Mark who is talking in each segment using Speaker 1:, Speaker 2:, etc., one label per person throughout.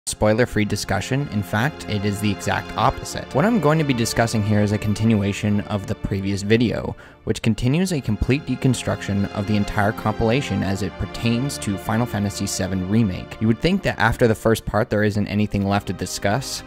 Speaker 1: spoiler-free discussion. In fact, it is the exact opposite. What I'm going to be discussing here is a continuation of the previous video, which continues a complete deconstruction of the entire compilation as it pertains to Final Fantasy VII Remake. You would think that after the first part there isn't anything left to discuss.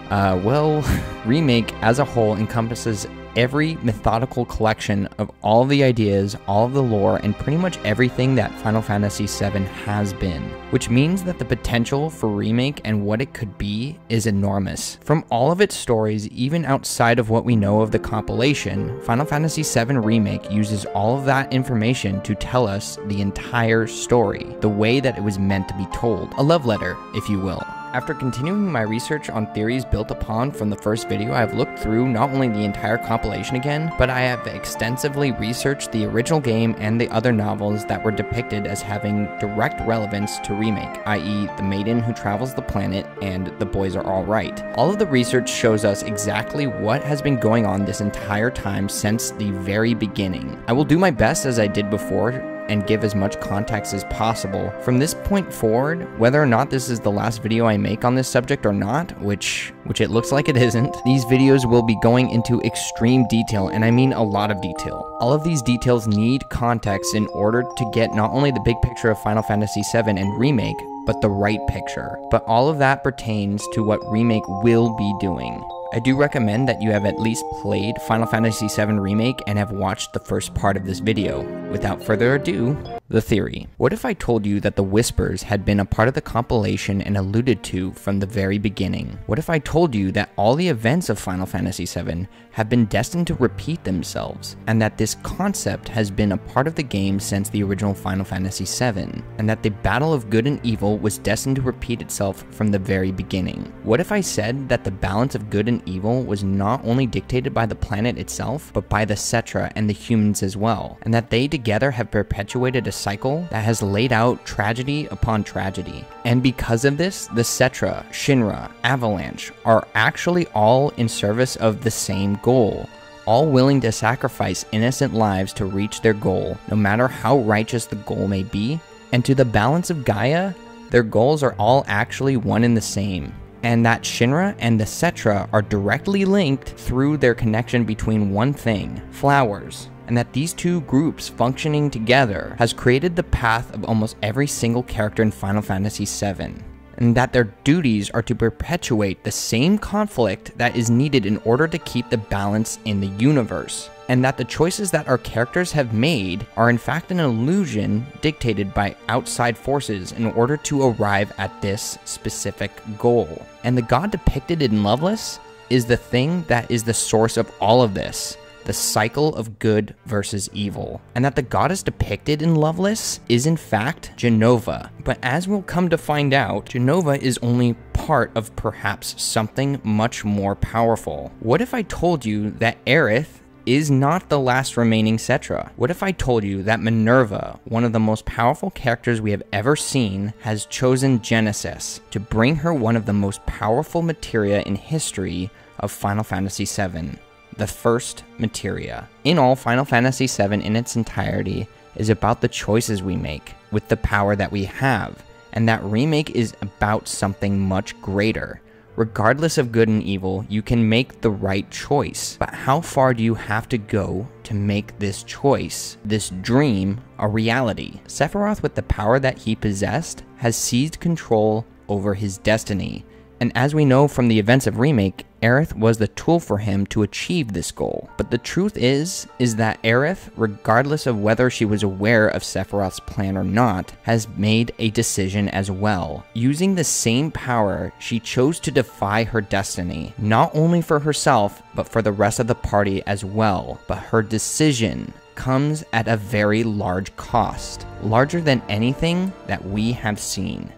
Speaker 1: Well, Remake as a whole encompasses every methodical collection of all the ideas, all of the lore, and pretty much everything that Final Fantasy VII has been, which means that the potential for Remake and what it could be is enormous. From all of its stories, even outside of what we know of the compilation, Final Fantasy VII Remake uses all of that information to tell us the entire story, the way that it was meant to be told. A love letter, if you will. After continuing my research on theories built upon from the first video, I have looked through not only the entire compilation again, but I have extensively researched the original game and the other novels that were depicted as having direct relevance to Remake, i.e. The Maiden Who Travels the Planet and The Boys Are All Right. All of the research shows us exactly what has been going on this entire time since the very beginning. I will do my best as I did before and give as much context as possible. From this point forward, whether or not this is the last video I make on this subject or not, which it looks like it isn't, these videos will be going into extreme detail, and I mean a lot of detail. All of these details need context in order to get not only the big picture of Final Fantasy VII and Remake, but the right picture. But all of that pertains to what Remake will be doing. I do recommend that you have at least played Final Fantasy VII Remake and have watched the first part of this video. Without further ado, the theory. What if I told you that the Whispers had been a part of the compilation and alluded to from the very beginning? What if I told you that all the events of Final Fantasy VII have been destined to repeat themselves, and that this concept has been a part of the game since the original Final Fantasy VII, and that the battle of good and evil was destined to repeat itself from the very beginning? What if I said that the balance of good and evil was not only dictated by the planet itself, but by the Cetra and the humans as well, and that they together have perpetuated a cycle that has laid out tragedy upon tragedy? And because of this, the Cetra, Shinra, Avalanche are actually all in service of the same goal, all willing to sacrifice innocent lives to reach their goal, no matter how righteous the goal may be. And to the balance of Gaia, their goals are all actually one and the same, and that Shinra and the Cetra are directly linked through their connection between one thing: flowers. And that these two groups functioning together has created the path of almost every single character in Final Fantasy VII. And that their duties are to perpetuate the same conflict that is needed in order to keep the balance in the universe. And that the choices that our characters have made are in fact an illusion dictated by outside forces in order to arrive at this specific goal. And the god depicted in Loveless is the thing that is the source of all of this. The cycle of good versus evil, and that the goddess depicted in Loveless is in fact Jenova. But as we'll come to find out, Jenova is only part of perhaps something much more powerful. What if I told you that Aerith is not the last remaining Cetra? What if I told you that Minerva, one of the most powerful characters we have ever seen, has chosen Genesis to bring her one of the most powerful materia in history of Final Fantasy VII? The first materia. In all, Final Fantasy VII in its entirety is about the choices we make with the power that we have, and that Remake is about something much greater. Regardless of good and evil, you can make the right choice, but how far do you have to go to make this choice, this dream, a reality? Sephiroth, with the power that he possessed, has seized control over his destiny. And as we know from the events of Remake, Aerith was the tool for him to achieve this goal. But the truth is that Aerith, regardless of whether she was aware of Sephiroth's plan or not, has made a decision as well. Using the same power, she chose to defy her destiny, not only for herself, but for the rest of the party as well. But her decision comes at a very large cost, larger than anything that we have seen.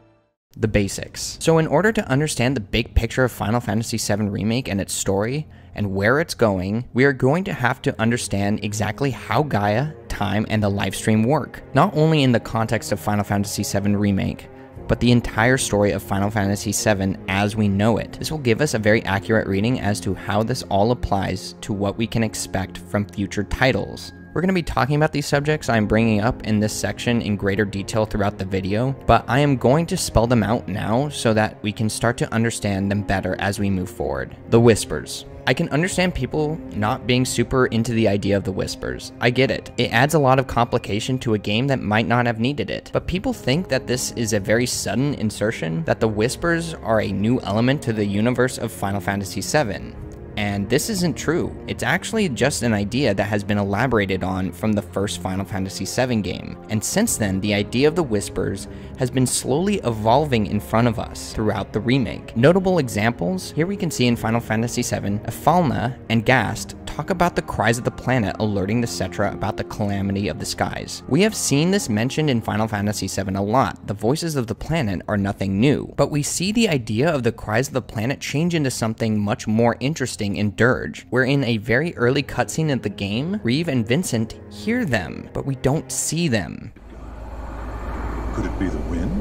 Speaker 1: The basics. So in order to understand the big picture of Final Fantasy VII Remake and its story, and where it's going, we are going to have to understand exactly how Gaia, time, and the lifestream work, not only in the context of Final Fantasy VII Remake, but the entire story of Final Fantasy VII as we know it. This will give us a very accurate reading as to how this all applies to what we can expect from future titles. We're going to be talking about these subjects I'm bringing up in this section in greater detail throughout the video, but I am going to spell them out now so that we can start to understand them better as we move forward. The Whispers. I can understand people not being super into the idea of the Whispers. I get it. It adds a lot of complication to a game that might not have needed it. But people think that this is a very sudden insertion, that the Whispers are a new element to the universe of Final Fantasy VII. And this isn't true. It's actually just an idea that has been elaborated on from the first Final Fantasy VII game. And since then, the idea of the Whispers has been slowly evolving in front of us throughout the remake. Notable examples, here we can see in Final Fantasy VII, Ephalna and Gast talk about the cries of the planet alerting the Cetra about the calamity of the skies. We have seen this mentioned in Final Fantasy VII a lot. The voices of the planet are nothing new, but we see the idea of the cries of the planet change into something much more interesting in Dirge, where in a very early cutscene of the game, Reeve and Vincent hear them, but we don't see them.
Speaker 2: Could it be the wind?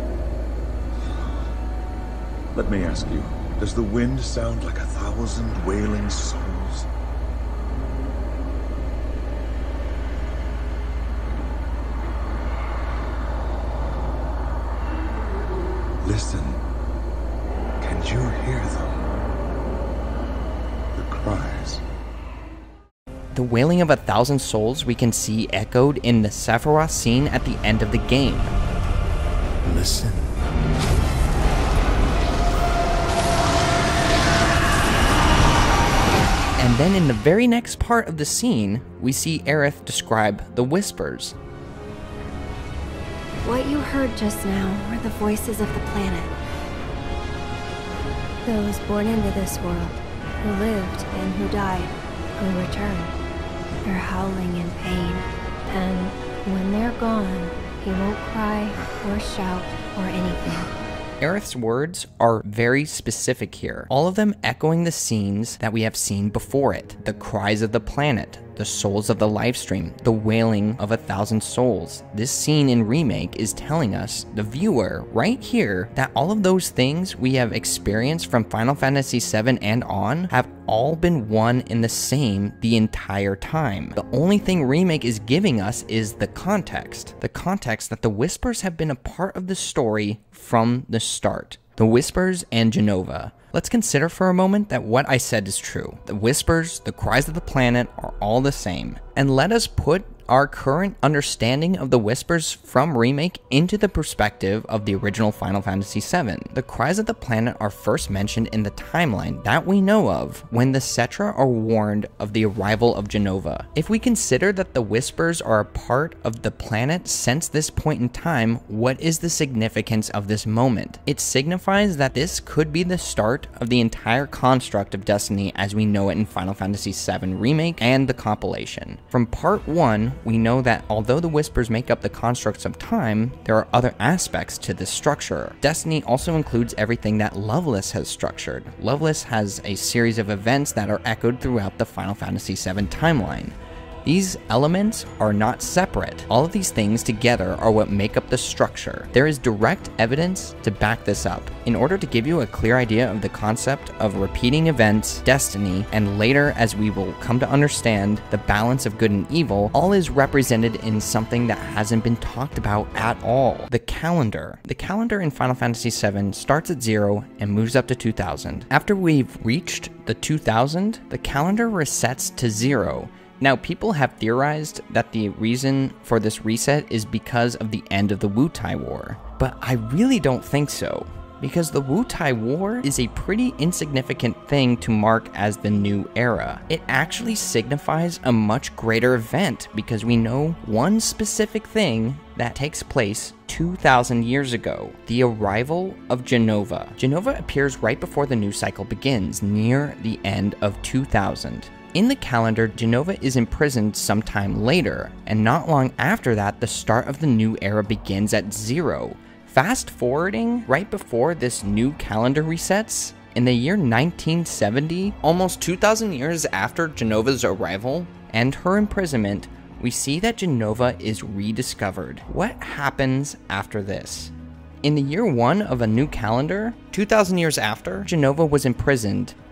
Speaker 2: Let me ask you, does the wind sound like 1,000 wailing souls? Listen. Can you hear them? The cries.
Speaker 1: The wailing of 1,000 souls we can see echoed in the Sephiroth scene at the end of the game.
Speaker 2: Listen.
Speaker 1: And then in the very next part of the scene, we see Aerith describe the Whispers.
Speaker 3: What you heard just now were the voices of the planet. Those born into this world, who lived and who died, who returned. They're howling in pain, and when they're gone, he won't cry or shout or anything.
Speaker 1: Aerith's words are very specific here, all of them echoing the scenes that we have seen before it. The cries of the planet, the souls of the livestream, the wailing of 1,000 souls. This scene in Remake is telling us, the viewer, right here, that all of those things we have experienced from Final Fantasy VII and on have all been one and the same the entire time. The only thing Remake is giving us is the context that the Whispers have been a part of the story from the start. The Whispers and Jenova. Let's consider for a moment that what I said is true. The Whispers, the cries of the planet are all the same. And let us put our current understanding of the Whispers from Remake into the perspective of the original Final Fantasy VII. The cries of the planet are first mentioned in the timeline that we know of when the Cetra are warned of the arrival of Jenova. If we consider that the Whispers are a part of the planet since this point in time, what is the significance of this moment? It signifies that this could be the start of the entire construct of Destiny as we know it in Final Fantasy VII Remake and the compilation. From part 1, we know that although the Whispers make up the constructs of time, there are other aspects to this structure. Destiny also includes everything that Loveless has structured. Loveless has a series of events that are echoed throughout the Final Fantasy VII timeline. These elements are not separate. All of these things together are what make up the structure. There is direct evidence to back this up. In order to give you a clear idea of the concept of repeating events, destiny, and later, as we will come to understand, the balance of good and evil, all is represented in something that hasn't been talked about at all. The calendar. The calendar in Final Fantasy VII starts at 0 and moves up to 2000. After we've reached the 2000, the calendar resets to 0. Now, people have theorized that the reason for this reset is because of the end of the Wutai War, but I really don't think so, because the Wutai War is a pretty insignificant thing to mark as the new era. It actually signifies a much greater event because we know one specific thing that takes place 2,000 years ago, the arrival of Jenova. Jenova appears right before the new cycle begins, near the end of 2000. In the calendar, Jenova is imprisoned sometime later, and not long after that, the start of the new era begins at 0. Fast forwarding right before this new calendar resets, in the year 1970, almost 2,000 years after Jenova's arrival and her imprisonment, we see that Jenova is rediscovered. What happens after this? In the year 1 of a new calendar, 2,000 years after, Jenova was imprisoned,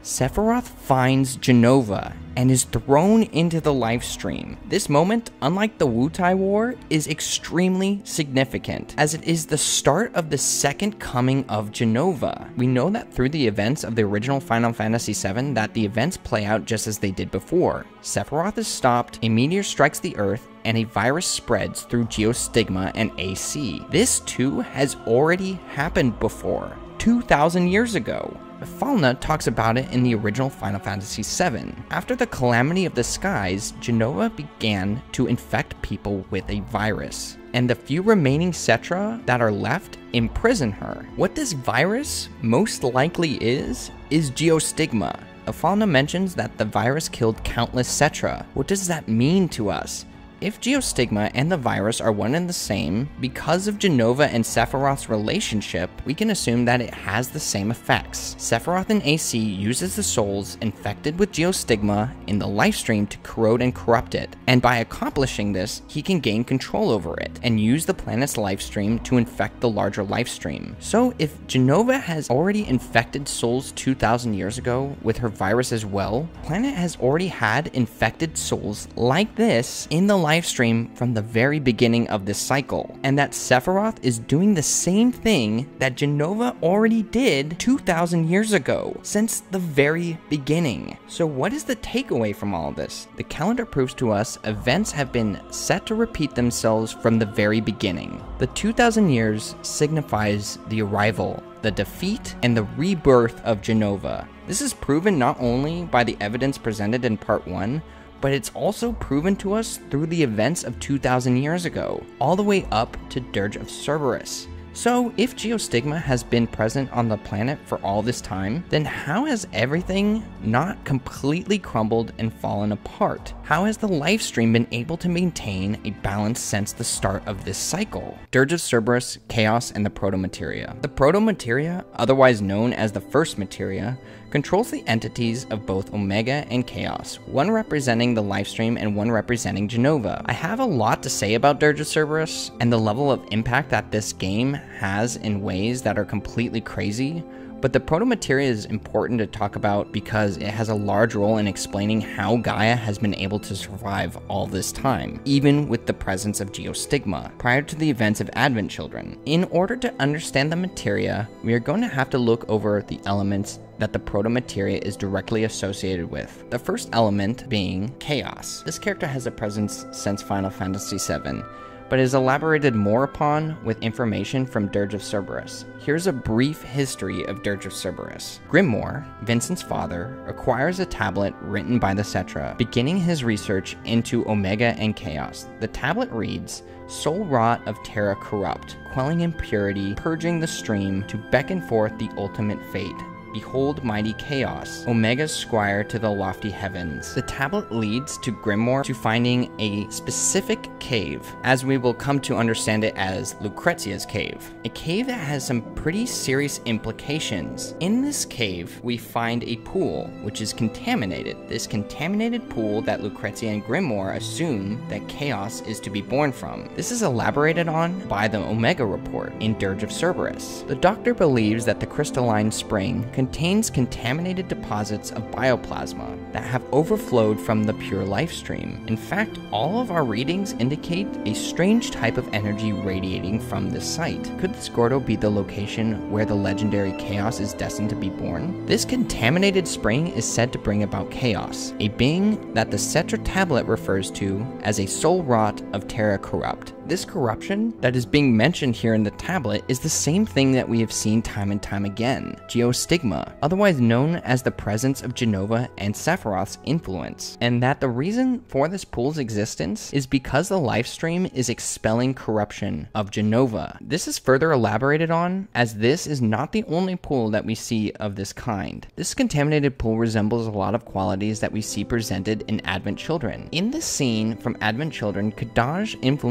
Speaker 1: Sephiroth finds Jenova and is thrown into the life stream. This moment, unlike the Wutai War, is extremely significant, as it is the start of the second coming of Jenova. We know that through the events of the original Final Fantasy VII that the events play out just as they did before. Sephiroth is stopped, a meteor strikes the Earth, and a virus spreads through Geostigma and AC. This too has already happened before, 2,000 years ago. Falna talks about it in the original Final Fantasy VII. After the Calamity of the Skies, Jenova began to infect people with a virus, and the few remaining Cetra that are left imprison her. What this virus most likely is Geostigma. Falna mentions that the virus killed countless Cetra. What does that mean to us? If Geostigma and the virus are one and the same, because of Jenova and Sephiroth's relationship, we can assume that it has the same effects. Sephiroth in AC uses the souls infected with Geostigma in the lifestream to corrode and corrupt it, and by accomplishing this, he can gain control over it, and use the planet's lifestream to infect the larger lifestream. So if Jenova has already infected souls 2,000 years ago with her virus as well, the planet has already had infected souls like this in the lifestream from the very beginning of this cycle, and that Sephiroth is doing the same thing that Jenova already did 2,000 years ago, since the very beginning. So what is the takeaway from all of this? The calendar proves to us events have been set to repeat themselves from the very beginning. The 2,000 years signifies the arrival, the defeat, and the rebirth of Jenova. This is proven not only by the evidence presented in Part 1, but it's also proven to us through the events of 2,000 years ago, all the way up to Dirge of Cerberus. So, if Geostigma has been present on the planet for all this time, then how has everything not completely crumbled and fallen apart? How has the lifestream been able to maintain a balance since the start of this cycle? Dirge of Cerberus, Chaos, and the Proto-Materia. The Proto-Materia, otherwise known as the First Materia, controls the entities of both Omega and Chaos, one representing the lifestream and one representing Jenova. I have a lot to say about Dirge of Cerberus and the level of impact that this game has in ways that are completely crazy, but the Proto-Materia is important to talk about because it has a large role in explaining how Gaia has been able to survive all this time, even with the presence of Geostigma, prior to the events of Advent Children. In order to understand the materia, we are going to have to look over the elements that the Proto-Materia is directly associated with. The first element being Chaos. This character has a presence since Final Fantasy VII, but is elaborated more upon with information from Dirge of Cerberus. Here's a brief history of Dirge of Cerberus. Grimoire, Vincent's father, acquires a tablet written by the Cetra, beginning his research into Omega and Chaos. The tablet reads, "Soul wrought of Terra corrupt, quelling impurity, purging the stream, to beckon forth the ultimate fate. Behold mighty Chaos, Omega's squire to the lofty heavens." The tablet leads to Grimoire to finding a specific cave, as we will come to understand it as Lucrezia's cave. A cave that has some pretty serious implications. In this cave, we find a pool, which is contaminated. This contaminated pool that Lucrezia and Grimoire assume that Chaos is to be born from. This is elaborated on by the Omega report in Dirge of Cerberus. The Doctor believes that the crystalline spring contains contaminated deposits of bioplasma that have overflowed from the pure life stream. In fact, all of our readings indicate a strange type of energy radiating from this site. Could this grotto be the location where the legendary Chaos is destined to be born? This contaminated spring is said to bring about Chaos, a being that the Cetra tablet refers to as a soul wrought of Terra corrupt. This corruption that is being mentioned here in the tablet is the same thing that we have seen time and time again, Geostigma, otherwise known as the presence of Jenova and Sephiroth's influence, and that the reason for this pool's existence is because the lifestream is expelling corruption of Jenova. This is further elaborated on, as this is not the only pool that we see of this kind. This contaminated pool resembles a lot of qualities that we see presented in Advent Children. In this scene from Advent Children, Kadaj influences the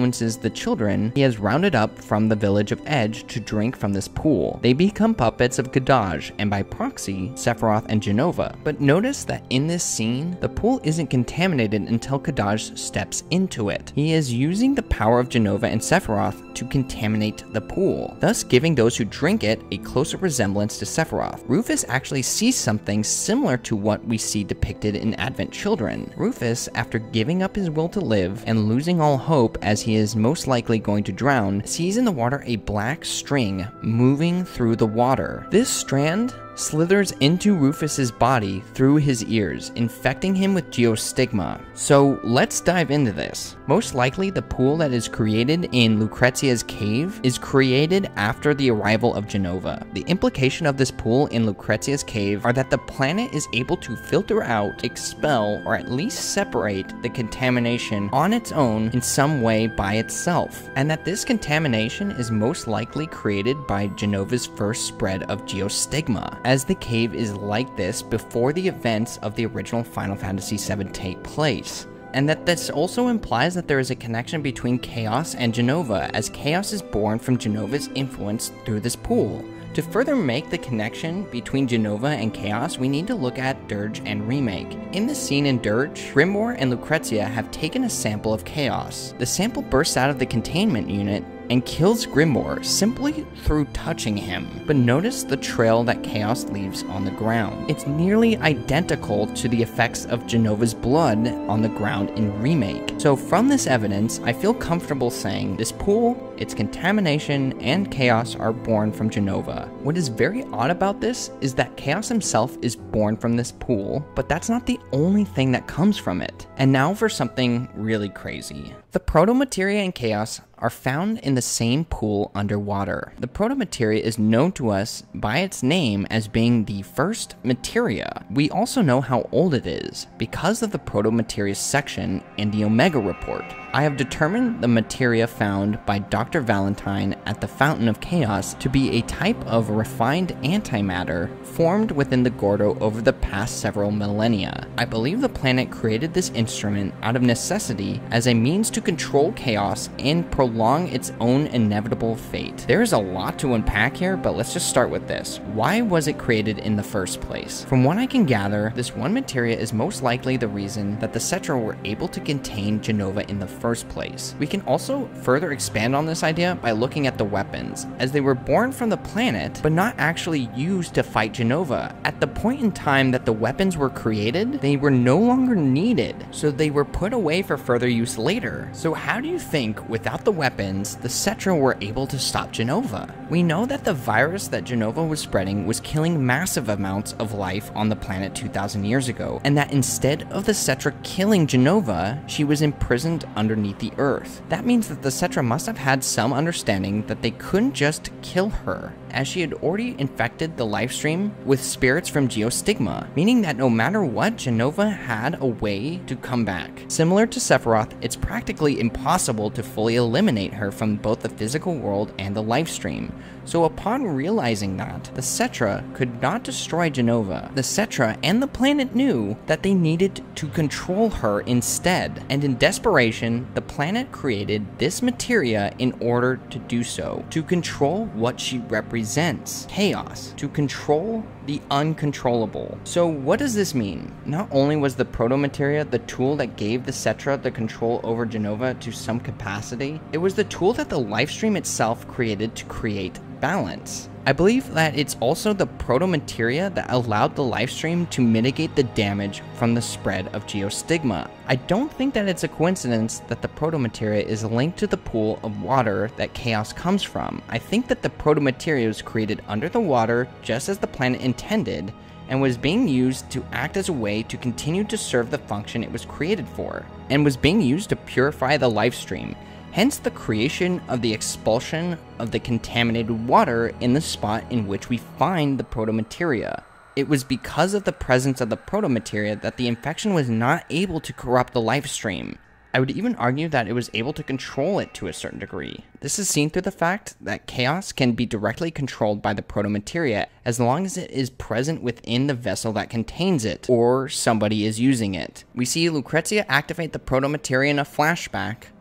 Speaker 1: the children he has rounded up from the village of Edge to drink from this pool. They become puppets of Kadaj, and by proxy, Sephiroth and Jenova. But notice that in this scene, the pool isn't contaminated until Kadaj steps into it. He is using the power of Jenova and Sephiroth to contaminate the pool, thus giving those who drink it a closer resemblance to Sephiroth. Rufus actually sees something similar to what we see depicted in Advent Children. Rufus, after giving up his will to live and losing all hope as he is most likely going to drown, sees in the water a black string moving through the water. This strand slithers into Rufus's body through his ears, infecting him with geostigma. So let's dive into this. Most likely the pool that is created in Lucrezia's cave is created after the arrival of Jenova. The implication of this pool in Lucrezia's cave are that the planet is able to filter out, expel, or at least separate the contamination on its own in some way by itself, and that this contamination is most likely created by Jenova's first spread of geostigma, as the cave is like this before the events of the original Final Fantasy VII take place. And that this also implies that there is a connection between Chaos and Jenova, as Chaos is born from Jenova's influence through this pool. To further make the connection between Jenova and Chaos, we need to look at Dirge and Remake. In the scene in Dirge, Grimoire and Lucrezia have taken a sample of Chaos. The sample bursts out of the containment unit and kills Grimoire simply through touching him. But notice the trail that Chaos leaves on the ground. It's nearly identical to the effects of Jenova's blood on the ground in Remake. So from this evidence, I feel comfortable saying this pool, its contamination, and Chaos are born from Jenova. What is very odd about this is that Chaos himself is born from this pool, but that's not the only thing that comes from it. And now for something really crazy. The proto-materia in Chaos are found in the same pool underwater. The proto-materia is known to us by its name as being the first materia. We also know how old it is because of the proto-materia section in the Omega report. I have determined the materia found by Dr. Valentine at the Fountain of Chaos to be a type of refined antimatter formed within the Gordo over the past several millennia. I believe the planet created this instrument out of necessity as a means to control Chaos and prolong its own inevitable fate. There is a lot to unpack here, but let's just start with this. Why was it created in the first place? From what I can gather, this one materia is most likely the reason that the Cetra were able to contain Jenova in the first place. We can also further expand on this idea by looking at the weapons, as they were born from the planet, but not actually used to fight Jenova. At the point in time that the weapons were created, they were no longer needed, so they were put away for further use later. So how do you think, without the weapons, the Cetra were able to stop Jenova? We know that the virus that Jenova was spreading was killing massive amounts of life on the planet 2,000 years ago, and that instead of the Cetra killing Jenova, she was imprisoned underneath the earth. That means that the Cetra must have had some understanding that they couldn't just kill her, as she had already infected the lifestream with spirits from Geostigma, meaning that no matter what, Jenova had a way to come back. Similar to Sephiroth, it's practically impossible to fully eliminate her from both the physical world and the lifestream. So upon realizing that, the Cetra could not destroy Jenova. The Cetra and the planet knew that they needed to control her instead, and in desperation, the planet created this materia in order to do so, to control what she represents, chaos, to control the uncontrollable. So what does this mean? Not only was the proto-materia the tool that gave the Cetra the control over Jenova to some capacity, it was the tool that the lifestream itself created to create balance. I believe that it's also the proto-materia that allowed the lifestream to mitigate the damage from the spread of Geostigma. I don't think that it's a coincidence that the proto-materia is linked to the pool of water that Chaos comes from. I think that the proto-materia was created under the water just as the planet intended, and was being used to act as a way to continue to serve the function it was created for, and was being used to purify the lifestream. Hence the creation of the expulsion of the contaminated water in the spot in which we find the proto-materia. It was because of the presence of the proto-materia that the infection was not able to corrupt the lifestream. I would even argue that it was able to control it to a certain degree. This is seen through the fact that Chaos can be directly controlled by the proto-materia as long as it is present within the vessel that contains it, or somebody is using it. We see Lucrezia activate the proto-materia in a flashback,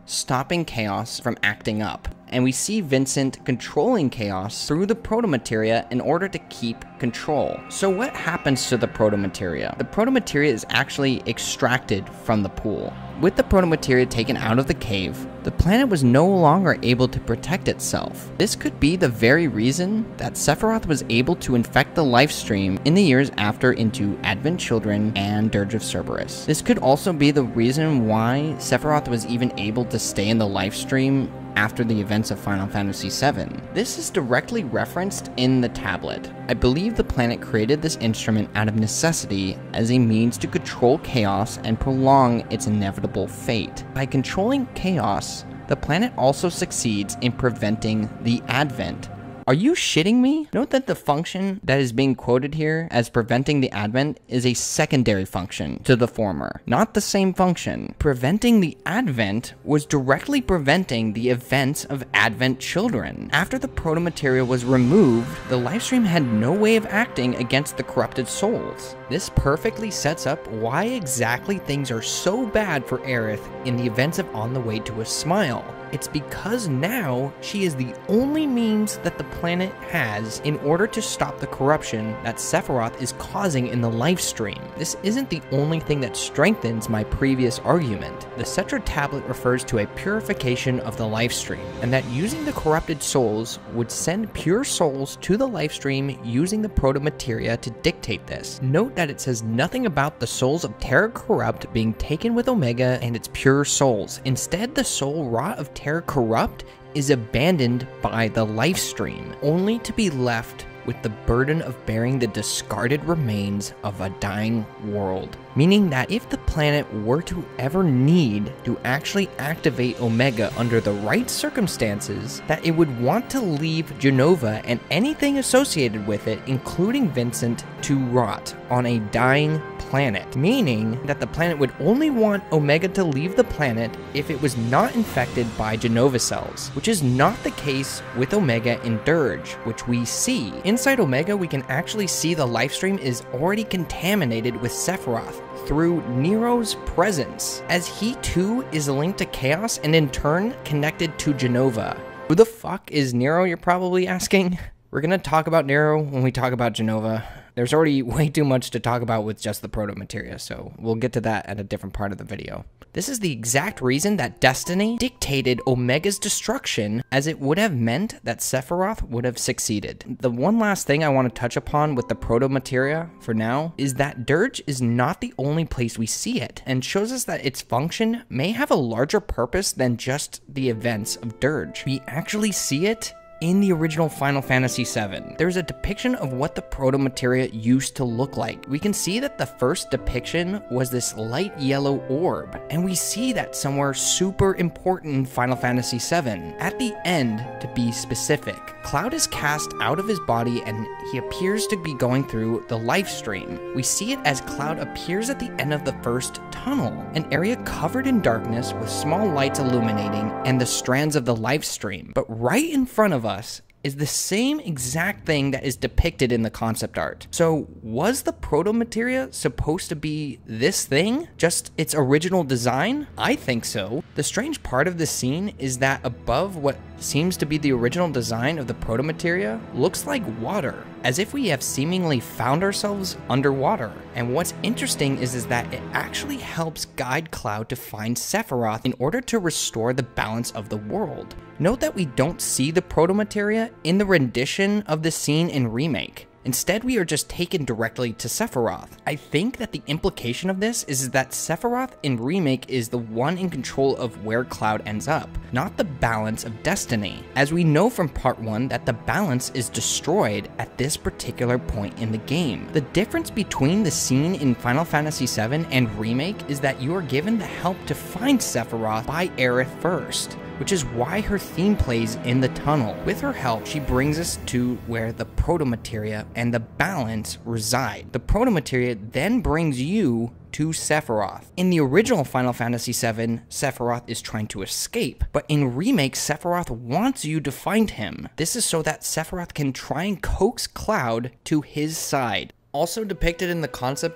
Speaker 1: stopping Chaos from acting up. And we see Vincent controlling Chaos through the protomateria in order to keep control. So what happens to the protomateria? The protomateria is actually extracted from the pool. With the protomateria taken out of the cave, the planet was no longer able to protect itself. This could be the very reason that Sephiroth was able to infect the Lifestream in the years after into Advent Children and Dirge of Cerberus. This could also be the reason why Sephiroth was even able to stay in the Lifestream after the events of Final Fantasy VII. This is directly referenced in the tablet. I believe the planet created this instrument out of necessity as a means to control Chaos and prolong its inevitable fate. By controlling Chaos, the planet also succeeds in preventing the Advent. Are you shitting me? Note that the function that is being quoted here as preventing the Advent is a secondary function to the former, not the same function. Preventing the Advent was directly preventing the events of Advent Children. After the protomateria was removed, the Lifestream had no way of acting against the corrupted souls. This perfectly sets up why exactly things are so bad for Aerith in the events of On the Way to a Smile. It's because now she is the only means that the planet has in order to stop the corruption that Sephiroth is causing in the Lifestream. This isn't the only thing that strengthens my previous argument. The Cetra tablet refers to a purification of the Lifestream, and that using the corrupted souls would send pure souls to the Lifestream using the protomateria to dictate this. Note that it says nothing about the souls of Terra Corrupt being taken with Omega and its pure souls. Instead, the soul wrought of Terra Corrupt is abandoned by the Lifestream, only to be left with the burden of bearing the discarded remains of a dying world. Meaning that if the planet were to ever need to actually activate Omega under the right circumstances, that it would want to leave Jenova and anything associated with it, including Vincent, to rot on a dying planet. Meaning that the planet would only want Omega to leave the planet if it was not infected by Jenova cells, which is not the case with Omega in Dirge, which we see. Inside Omega, we can actually see the Lifestream is already contaminated with Sephiroth through Nero's presence, as he too is linked to Chaos and in turn connected to Jenova. Who the fuck is Nero, you're probably asking? We're gonna talk about Nero when we talk about Jenova. There's already way too much to talk about with just the protomateria, so we'll get to that at a different part of the video. This is the exact reason that Destiny dictated Omega's destruction, as it would have meant that Sephiroth would have succeeded. The one last thing I want to touch upon with the protomateria for now is that Dirge is not the only place we see it, and shows us that its function may have a larger purpose than just the events of Dirge. We actually see it in the original Final Fantasy VII. There's a depiction of what the protomateria used to look like. We can see that the first depiction was this light yellow orb, and we see that somewhere super important in Final Fantasy VII. At the end, to be specific, Cloud is cast out of his body and he appears to be going through the Lifestream. We see it as Cloud appears at the end of the first tunnel, an area covered in darkness with small lights illuminating and the strands of the Lifestream. But right in front of us is the same exact thing that is depicted in the concept art. So was the protomateria supposed to be this thing? Just its original design? I think so. The strange part of this scene is that above what seems to be the original design of the protomateria looks like water, as if we have seemingly found ourselves underwater. And what's interesting is that it actually helps guide Cloud to find Sephiroth in order to restore the balance of the world. Note that we don't see the protomateria in the rendition of the scene in Remake. Instead, we are just taken directly to Sephiroth. I think that the implication of this is that Sephiroth in Remake is the one in control of where Cloud ends up, not the balance of Destiny, as we know from part 1 that the balance is destroyed at this particular point in the game. The difference between the scene in Final Fantasy VII and Remake is that you are given the help to find Sephiroth by Aerith first, which is why her theme plays in the tunnel. With her help, she brings us to where the protomateria and the balance reside. The protomateria then brings you to Sephiroth. In the original Final Fantasy VII, Sephiroth is trying to escape, but in Remake, Sephiroth wants you to find him. This is so that Sephiroth can try and coax Cloud to his side. Also depicted in the concept art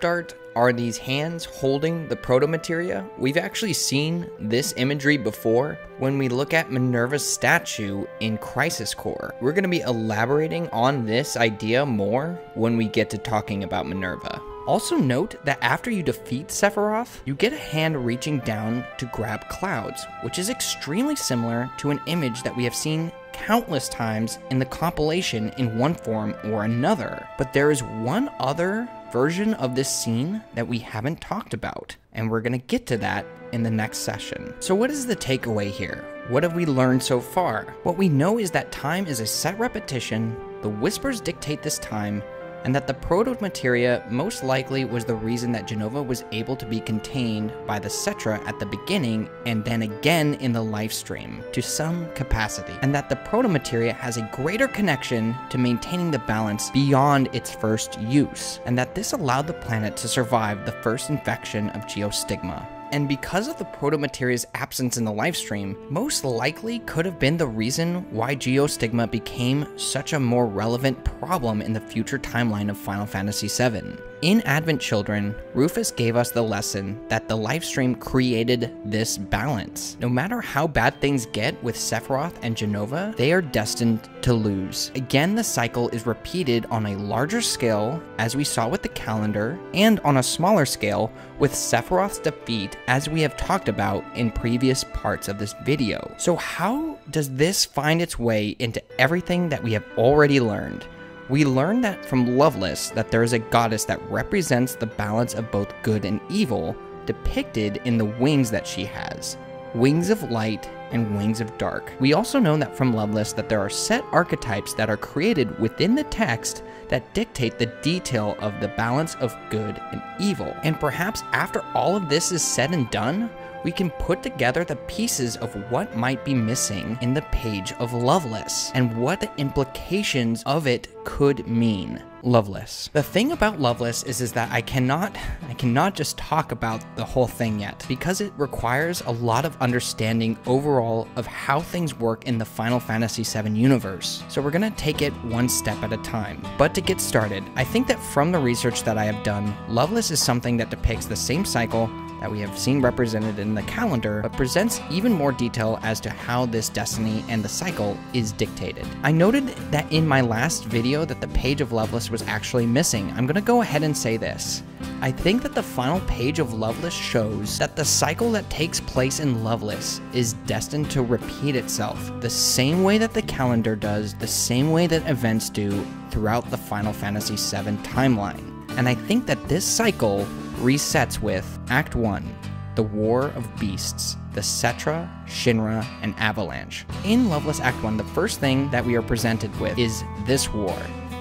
Speaker 1: are these hands holding the proto-materia. We've actually seen this imagery before when we look at Minerva's statue in Crisis Core. We're going to be elaborating on this idea more when we get to talking about Minerva. Also note that after you defeat Sephiroth, you get a hand reaching down to grab clouds, which is extremely similar to an image that we have seen countless times in the compilation in one form or another. But there is one other version of this scene that we haven't talked about, and we're gonna get to that in the next session. So what is the takeaway here? What have we learned so far? What we know is that time is a set repetition, the whispers dictate this time, and that the proto-materia most likely was the reason that Jenova was able to be contained by the Cetra at the beginning and then again in the live stream to some capacity, and that the proto-materia has a greater connection to maintaining the balance beyond its first use, and that this allowed the planet to survive the first infection of Geostigma. And because of the proto-materia's absence in the livestream, most likely could have been the reason why Geostigma became such a more relevant problem in the future timeline of Final Fantasy VII. In Advent Children, Rufus gave us the lesson that the livestream created this balance. No matter how bad things get with Sephiroth and Jenova, they are destined to lose. Again, the cycle is repeated on a larger scale, as we saw with the calendar, and on a smaller scale with Sephiroth's defeat, as we have talked about in previous parts of this video. So how does this find its way into everything that we have already learned? We learned that from Loveless that there is a goddess that represents the balance of both good and evil, depicted in the wings that she has. Wings of light and wings of dark. We also know that from Loveless that there are set archetypes that are created within the text that dictate the detail of the balance of good and evil. And perhaps after all of this is said and done, we can put together the pieces of what might be missing in the page of Loveless and what the implications of it could mean. Loveless. The thing about Loveless is that I cannot just talk about the whole thing yet, because it requires a lot of understanding overall of how things work in the Final Fantasy VII universe. So we're gonna take it one step at a time. But to get started, I think that from the research that I have done, Loveless is something that depicts the same cycle that we have seen represented in the calendar, but presents even more detail as to how this destiny and the cycle is dictated. I noted that in my last video that the page of Loveless was actually missing. I'm gonna go ahead and say this. I think that the final page of Loveless shows that the cycle that takes place in Loveless is destined to repeat itself, the same way that the calendar does, the same way that events do throughout the Final Fantasy VII timeline. And I think that this cycle resets with Act 1, the War of Beasts, the Cetra, Shinra, and Avalanche. In Loveless Act 1, the first thing that we are presented with is this war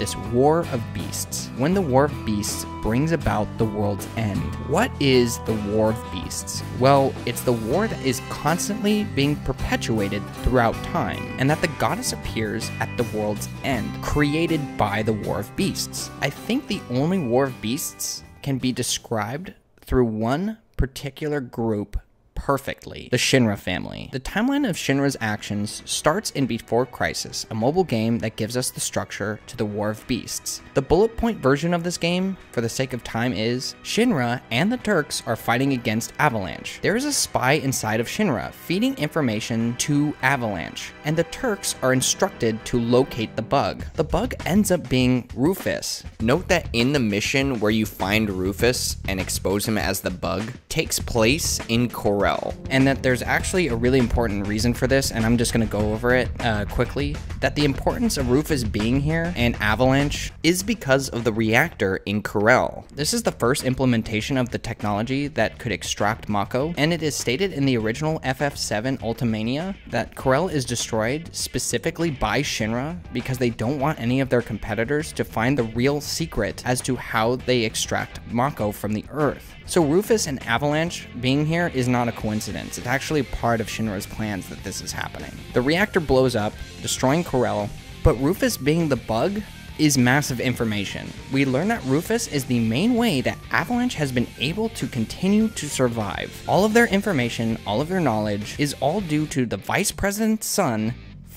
Speaker 1: of beasts. When the War of Beasts brings about the world's end. What is the War of Beasts? Well, it's the war that is constantly being perpetuated throughout time, and that the goddess appears at the world's end, created by the War of Beasts. I think the only War of Beasts can be described through one particular group perfectly: the Shinra family. The timeline of Shinra's actions starts in Before Crisis, a mobile game that gives us the structure to the War of Beasts. The bullet point version of this game, for the sake of time, is Shinra and the Turks are fighting against Avalanche. There is a spy inside of Shinra feeding information to Avalanche, and the Turks are instructed to locate the bug. The bug ends up being Rufus. Note that in the mission where you find Rufus and expose him as the bug takes place in Corel. And that there's actually a really important reason for this, and I'm just going to go over it quickly. That the importance of Rufus being here and Avalanche is because of the reactor in Corel. This is the first implementation of the technology that could extract Mako, and it is stated in the original FF7 Ultimania that Corel is destroyed specifically by Shinra because they don't want any of their competitors to find the real secret as to how they extract Mako from the Earth. So Rufus and Avalanche being here is not a coincidence. It's actually part of Shinra's plans that this is happening. The reactor blows up, destroying Corel, but Rufus being the bug is massive information. We learn that Rufus is the main way that Avalanche has been able to continue to survive. All of their information, all of their knowledge is all due to the Vice President's son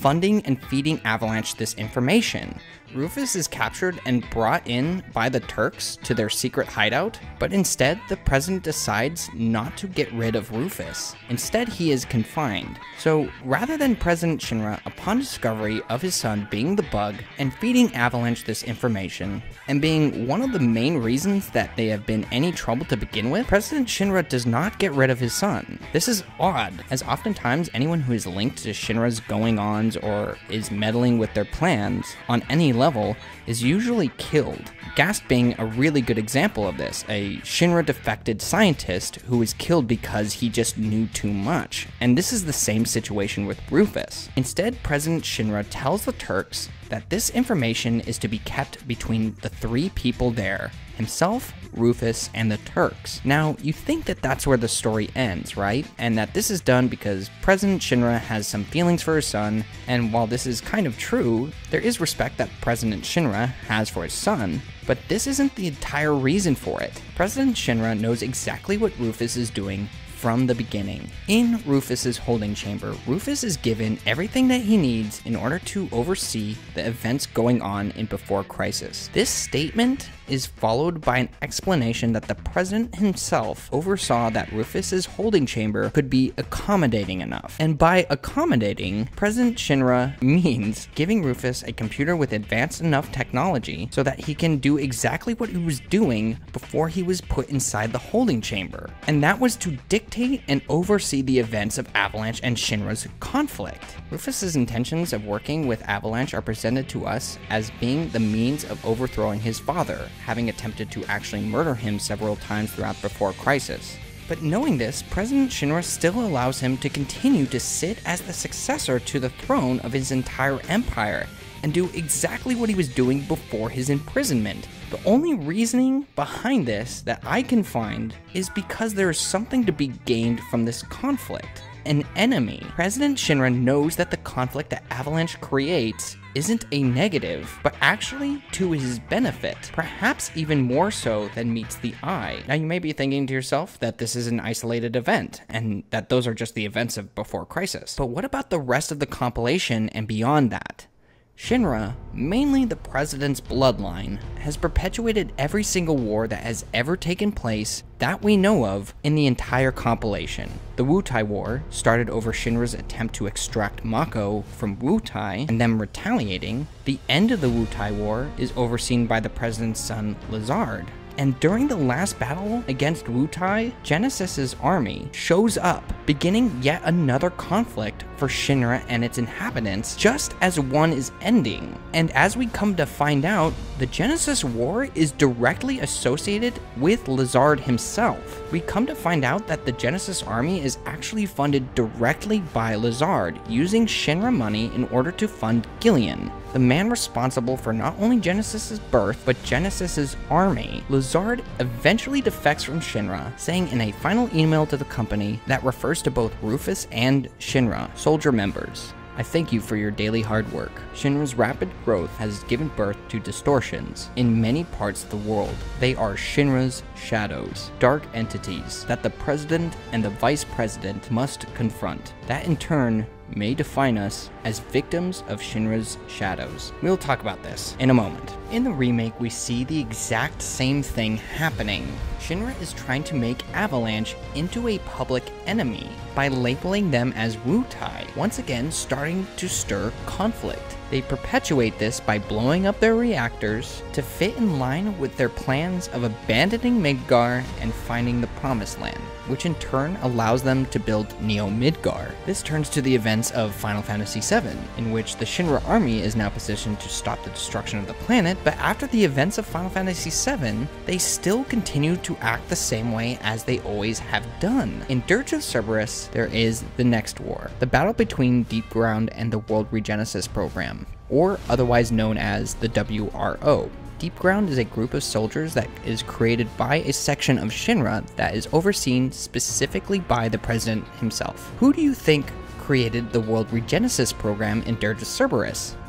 Speaker 1: funding and feeding Avalanche this information. Rufus is captured and brought in by the Turks to their secret hideout, but instead the president decides not to get rid of Rufus. Instead, he is confined. So rather than President Shinra, upon discovery of his son being the bug and feeding Avalanche this information, and being one of the main reasons that they have been any trouble to begin with, President Shinra does not get rid of his son. This is odd, as oftentimes anyone who is linked to Shinra's going-ons or is meddling with their plans on any level is usually killed. Gast being a really good example of this, a Shinra defected scientist who was killed because he just knew too much. And this is the same situation with Rufus. Instead, President Shinra tells the Turks that this information is to be kept between the three people there, himself, Rufus, and the Turks. Now, you think that that's where the story ends, right? And that this is done because President Shinra has some feelings for his son, and while this is kind of true, there is respect that President Shinra has for his son, but this isn't the entire reason for it. President Shinra knows exactly what Rufus is doing from the beginning. In Rufus's holding chamber, Rufus is given everything that he needs in order to oversee the events going on in Before Crisis. This statement is followed by an explanation that the president himself oversaw that Rufus's holding chamber could be accommodating enough. And by accommodating, President Shinra means giving Rufus a computer with advanced enough technology so that he can do exactly what he was doing before he was put inside the holding chamber. And that was to dictate and oversee the events of Avalanche and Shinra's conflict. Rufus's intentions of working with Avalanche are presented to us as being the means of overthrowing his father, having attempted to actually murder him several times throughout Before Crisis. But knowing this, President Shinra still allows him to continue to sit as the successor to the throne of his entire empire, and do exactly what he was doing before his imprisonment. The only reasoning behind this that I can find is because there is something to be gained from this conflict. An enemy. President Shinra knows that the conflict that Avalanche creates isn't a negative, but actually to his benefit, perhaps even more so than meets the eye. Now you may be thinking to yourself that this is an isolated event, and that those are just the events of Before Crisis. But what about the rest of the compilation and beyond that? Shinra, mainly the president's bloodline, has perpetuated every single war that has ever taken place that we know of in the entire compilation. The Wutai War started over Shinra's attempt to extract Mako from Wutai and them retaliating. The end of the Wutai War is overseen by the president's son, Lizard. And during the last battle against Wutai, Genesis's army shows up, beginning yet another conflict for Shinra and its inhabitants, just as one is ending. And as we come to find out, the Genesis War is directly associated with Lizard himself. We come to find out that the Genesis army is actually funded directly by Lizard, using Shinra money in order to fund Gillian, the man responsible for not only Genesis's birth, but Genesis's army. Lizard eventually defects from Shinra, saying in a final email to the company that refers to both Rufus and Shinra, soldier members, "I thank you for your daily hard work. Shinra's rapid growth has given birth to distortions in many parts of the world. They are Shinra's shadows, dark entities that the president and the vice president must confront. That in turn may define us as victims of Shinra's shadows." We'll talk about this in a moment. In the remake, we see the exact same thing happening. Shinra is trying to make Avalanche into a public enemy by labeling them as Wutai, once again starting to stir conflict. They perpetuate this by blowing up their reactors to fit in line with their plans of abandoning Midgar and finding the Promised Land, which in turn allows them to build Neo Midgar. This turns to the events of Final Fantasy VII, in which the Shinra army is now positioned to stop the destruction of the planet, but after the events of Final Fantasy VII, they still continue to act the same way as they always have done. In Dirge of Cerberus, there is the next war, the battle between Deep Ground and the World Regenesis Program, or otherwise known as the WRO. Deep Ground is a group of soldiers that is created by a section of Shinra that is overseen specifically by the president himself. Who do you think created the World Regenesis Program in Dirge of Cerberus?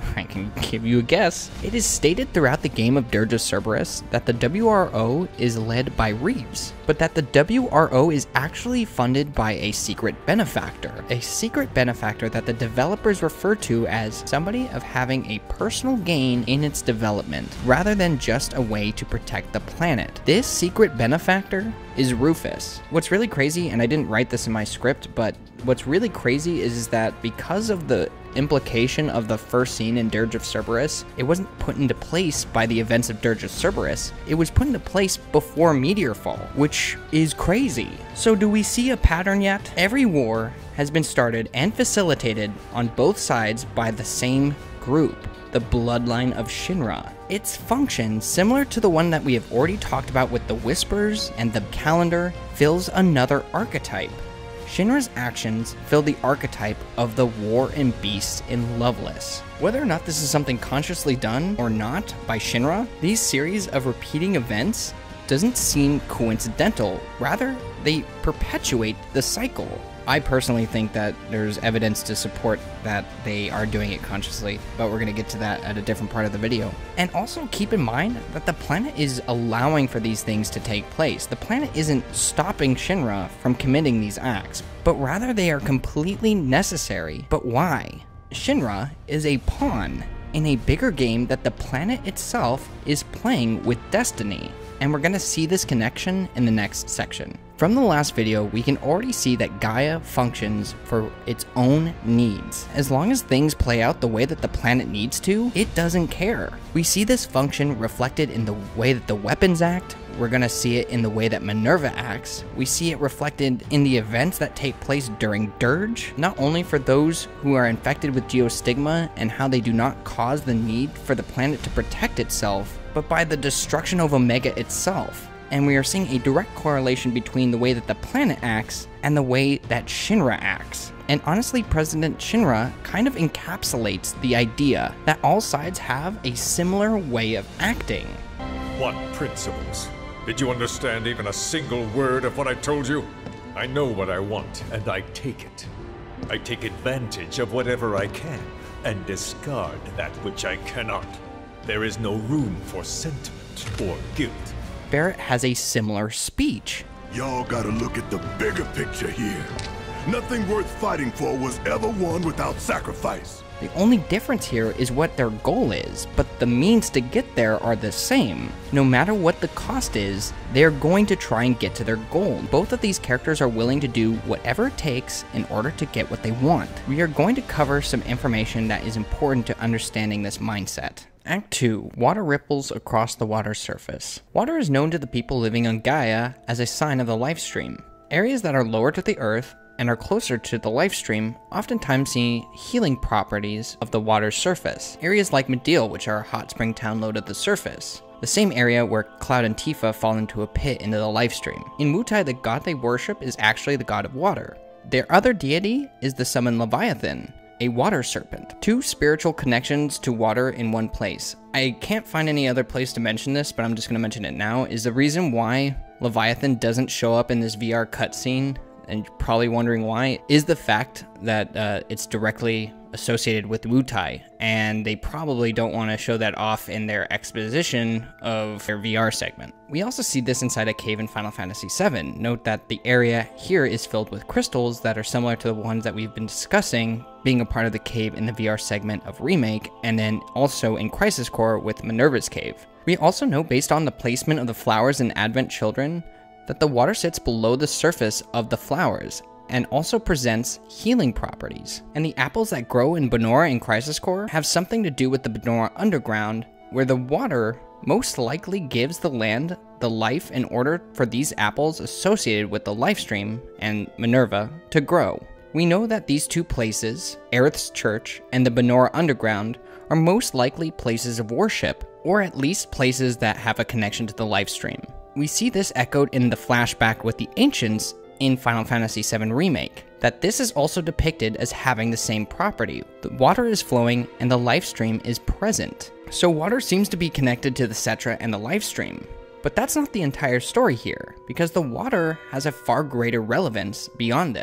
Speaker 1: I can give you a guess. It is stated throughout the game of Dirge of Cerberus that the WRO is led by Reeves, but that the WRO is actually funded by a secret benefactor. A secret benefactor that the developers refer to as somebody of having a personal gain in its development, rather than just a way to protect the planet. This secret benefactor is Rufus. What's really crazy, and I didn't write this in my script, but what's really crazy is that because of the implication of the first scene in Dirge of Cerberus, it wasn't put into place by the events of Dirge of Cerberus, it was put into place before Meteorfall, which is crazy. So do we see a pattern yet? Every war has been started and facilitated on both sides by the same group, the Bloodline of Shinra. Its function, similar to the one that we have already talked about with the Whispers and the Calendar, fills another archetype. Shinra's actions fill the archetype of the War and Beasts in Loveless. Whether or not this is something consciously done or not by Shinra, these series of repeating events doesn't seem coincidental, rather they perpetuate the cycle. I personally think that there's evidence to support that they are doing it consciously, but we're going to get to that at a different part of the video. And also keep in mind that the planet is allowing for these things to take place. The planet isn't stopping Shinra from committing these acts, but rather they are completely necessary. But why? Shinra is a pawn in a bigger game that the planet itself is playing with Destiny. And we're going to see this connection in the next section. From the last video, we can already see that Gaia functions for its own needs. As long as things play out the way that the planet needs to, it doesn't care. We see this function reflected in the way that the weapons act. We're going to see it in the way that Minerva acts. We see it reflected in the events that take place during Dirge, not only for those who are infected with Geostigma and how they do not cause the need for the planet to protect itself, but by the destruction of Omega itself. And we are seeing a direct correlation between the way that the planet acts and the way that Shinra acts. And honestly, President Shinra kind of encapsulates the idea that all sides have a similar way of acting.
Speaker 4: What principles? Did you understand even a single word of what I told you? I know what I want, and I take it. I take advantage of whatever I can, and discard that which I cannot. There is no room for sentiment or guilt.
Speaker 1: Barrett has a similar speech.
Speaker 5: Y'all gotta look at the bigger picture here. Nothing worth fighting for was ever won without sacrifice.
Speaker 1: The only difference here is what their goal is, but the means to get there are the same. No matter what the cost is, they're going to try and get to their goal. Both of these characters are willing to do whatever it takes in order to get what they want. We are going to cover some information that is important to understanding this mindset. Act 2. Water ripples across the water surface. Water is known to the people living on Gaia as a sign of the life stream. Areas that are lower to the earth and are closer to the life stream oftentimes see healing properties of the water's surface. Areas like Mideel, which are a hot spring town low to the surface. The same area where Cloud and Tifa fall into a pit into the life stream. In Wutai, the god they worship is actually the god of water. Their other deity is the summon Leviathan, a water serpent. Two spiritual connections to water in one place. I can't find any other place to mention this, but I'm just going to mention it now, is the reason why Leviathan doesn't show up in this VR cutscene, and you're probably wondering why, is the fact that it's directly associated with Wutai, and they probably don't want to show that off in their exposition of their VR segment. We also see this inside a cave in Final Fantasy VII. Note that the area here is filled with crystals that are similar to the ones that we've been discussing, being a part of the cave in the VR segment of Remake, and then also in Crisis Core with Minerva's Cave. We also know, based on the placement of the flowers in Advent Children, that the water sits below the surface of the flowers, and also presents healing properties. And the apples that grow in Bonora and Crisis Core have something to do with the Bonora Underground, where the water most likely gives the land the life in order for these apples associated with the Lifestream and Minerva to grow. We know that these two places, Aerith's Church and the Bonora Underground, are most likely places of worship, or at least places that have a connection to the Lifestream. We see this echoed in the flashback with the Ancients in Final Fantasy VII Remake, that this is also depicted as having the same property. The water is flowing and the Lifestream is present. So water seems to be connected to the Cetra and the Lifestream. But that's not the entire story here, because the water has a far greater relevance beyond this.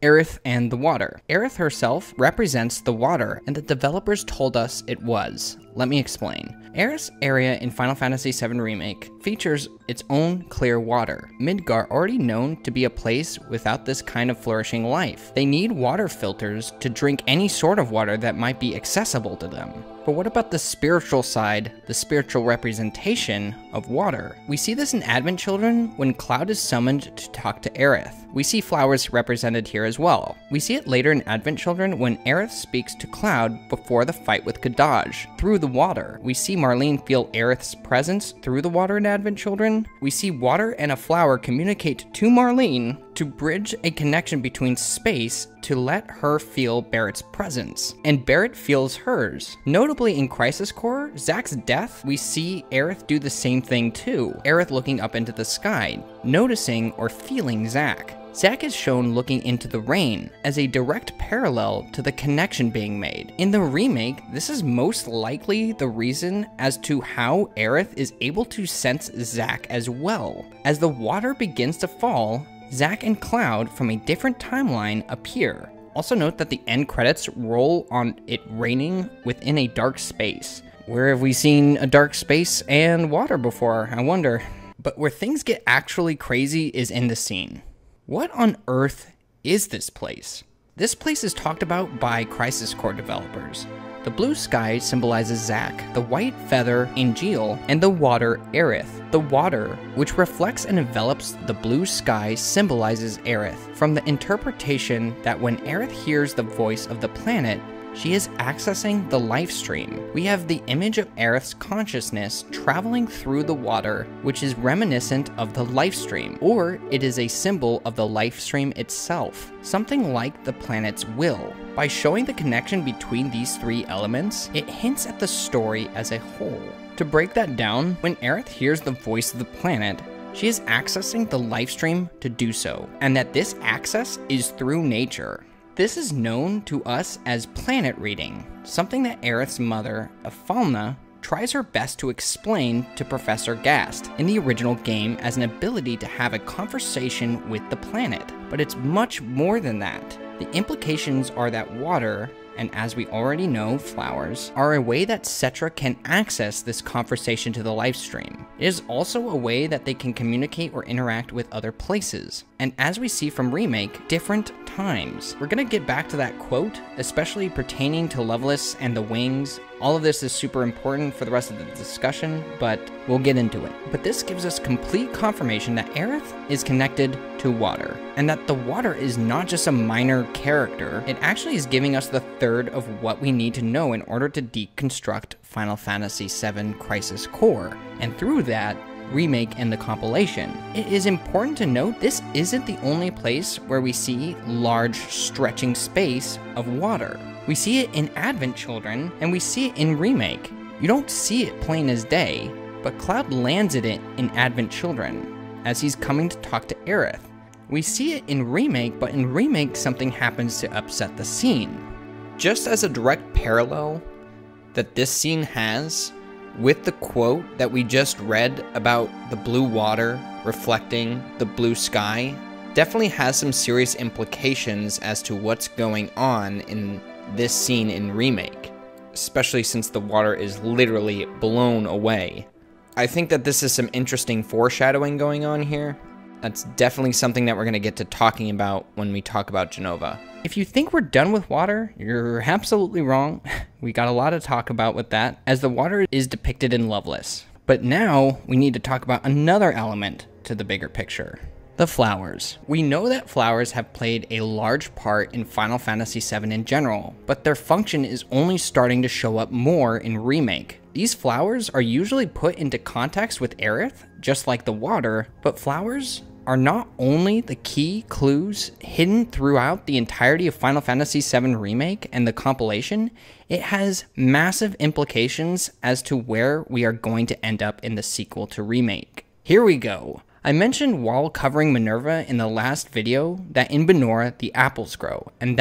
Speaker 1: Aerith and the water. Aerith herself represents the water, and the developers told us it was. Let me explain. Aerith's area in Final Fantasy VII Remake features its own clear water. Midgar already known to be a place without this kind of flourishing life. They need water filters to drink any sort of water that might be accessible to them. But what about the spiritual side, the spiritual representation of water? We see this in Advent Children when Cloud is summoned to talk to Aerith. We see flowers represented here as well. We see it later in Advent Children when Aerith speaks to Cloud before the fight with Kadaj. Through the water, we see Marlene feel Aerith's presence through the water in Advent Children. We see water and a flower communicate to Marlene to bridge a connection between space to let her feel Barrett's presence, and Barrett feels hers. Notably in Crisis Core, Zack's death, we see Aerith do the same thing too. Aerith looking up into the sky, noticing or feeling Zack. Zack is shown looking into the rain as a direct parallel to the connection being made. In the remake, this is most likely the reason as to how Aerith is able to sense Zack as well. As the water begins to fall, Zack and Cloud from a different timeline appear. Also note that the end credits roll on it raining within a dark space. Where have we seen a dark space and water before, I wonder? But where things get actually crazy is in the scene. What on earth is this place? This place is talked about by Crisis Core developers. The blue sky symbolizes Zack, the white feather Angeal, and the water Aerith. The water, which reflects and envelops the blue sky, symbolizes Aerith. From the interpretation that when Aerith hears the voice of the planet, she is accessing the life stream. We have the image of Aerith's consciousness traveling through the water, which is reminiscent of the life stream, or it is a symbol of the life stream itself, something like the planet's will. By showing the connection between these three elements, it hints at the story as a whole. To break that down, when Aerith hears the voice of the planet, she is accessing the life stream to do so, and that this access is through nature. This is known to us as planet reading, something that Aerith's mother, Afalna, tries her best to explain to Professor Gast in the original game as an ability to have a conversation with the planet. But it's much more than that. The implications are that water, and as we already know, flowers, are a way that Cetra can access this conversation to the life stream. It is also a way that they can communicate or interact with other places. And as we see from Remake, different times. We're gonna get back to that quote, especially pertaining to Lovelace and the wings. All of this is super important for the rest of the discussion, but we'll get into it. But this gives us complete confirmation that Aerith is connected to water, and that the water is not just a minor character, it actually is giving us the third of what we need to know in order to deconstruct Final Fantasy VII Crisis Core, and through that, Remake and the compilation. It is important to note this isn't the only place where we see large stretching space of water. We see it in Advent Children, and we see it in Remake. You don't see it plain as day, but Cloud lands it in Advent Children, as he's coming to talk to Aerith. We see it in Remake, but in Remake something happens to upset the scene. Just as a direct parallel that this scene has with the quote that we just read about the blue water reflecting the blue sky, definitely has some serious implications as to what's going on in this scene in Remake, especially since the water is literally blown away. I think that this is some interesting foreshadowing going on here. That's definitely something that we're going to get to talking about when we talk about Jenova. If you think we're done with water, you're absolutely wrong. We got a lot to talk about with that, as the water is depicted in Lovelace. But now, we need to talk about another element to the bigger picture. The flowers. We know that flowers have played a large part in Final Fantasy VII in general, but their function is only starting to show up more in Remake. These flowers are usually put into context with Aerith, just like the water, but flowers are not only the key clues hidden throughout the entirety of Final Fantasy VII Remake and the compilation, it has massive implications as to where we are going to end up in the sequel to Remake. Here we go. I mentioned while covering Minerva in the last video that in Banora the apples grow, and that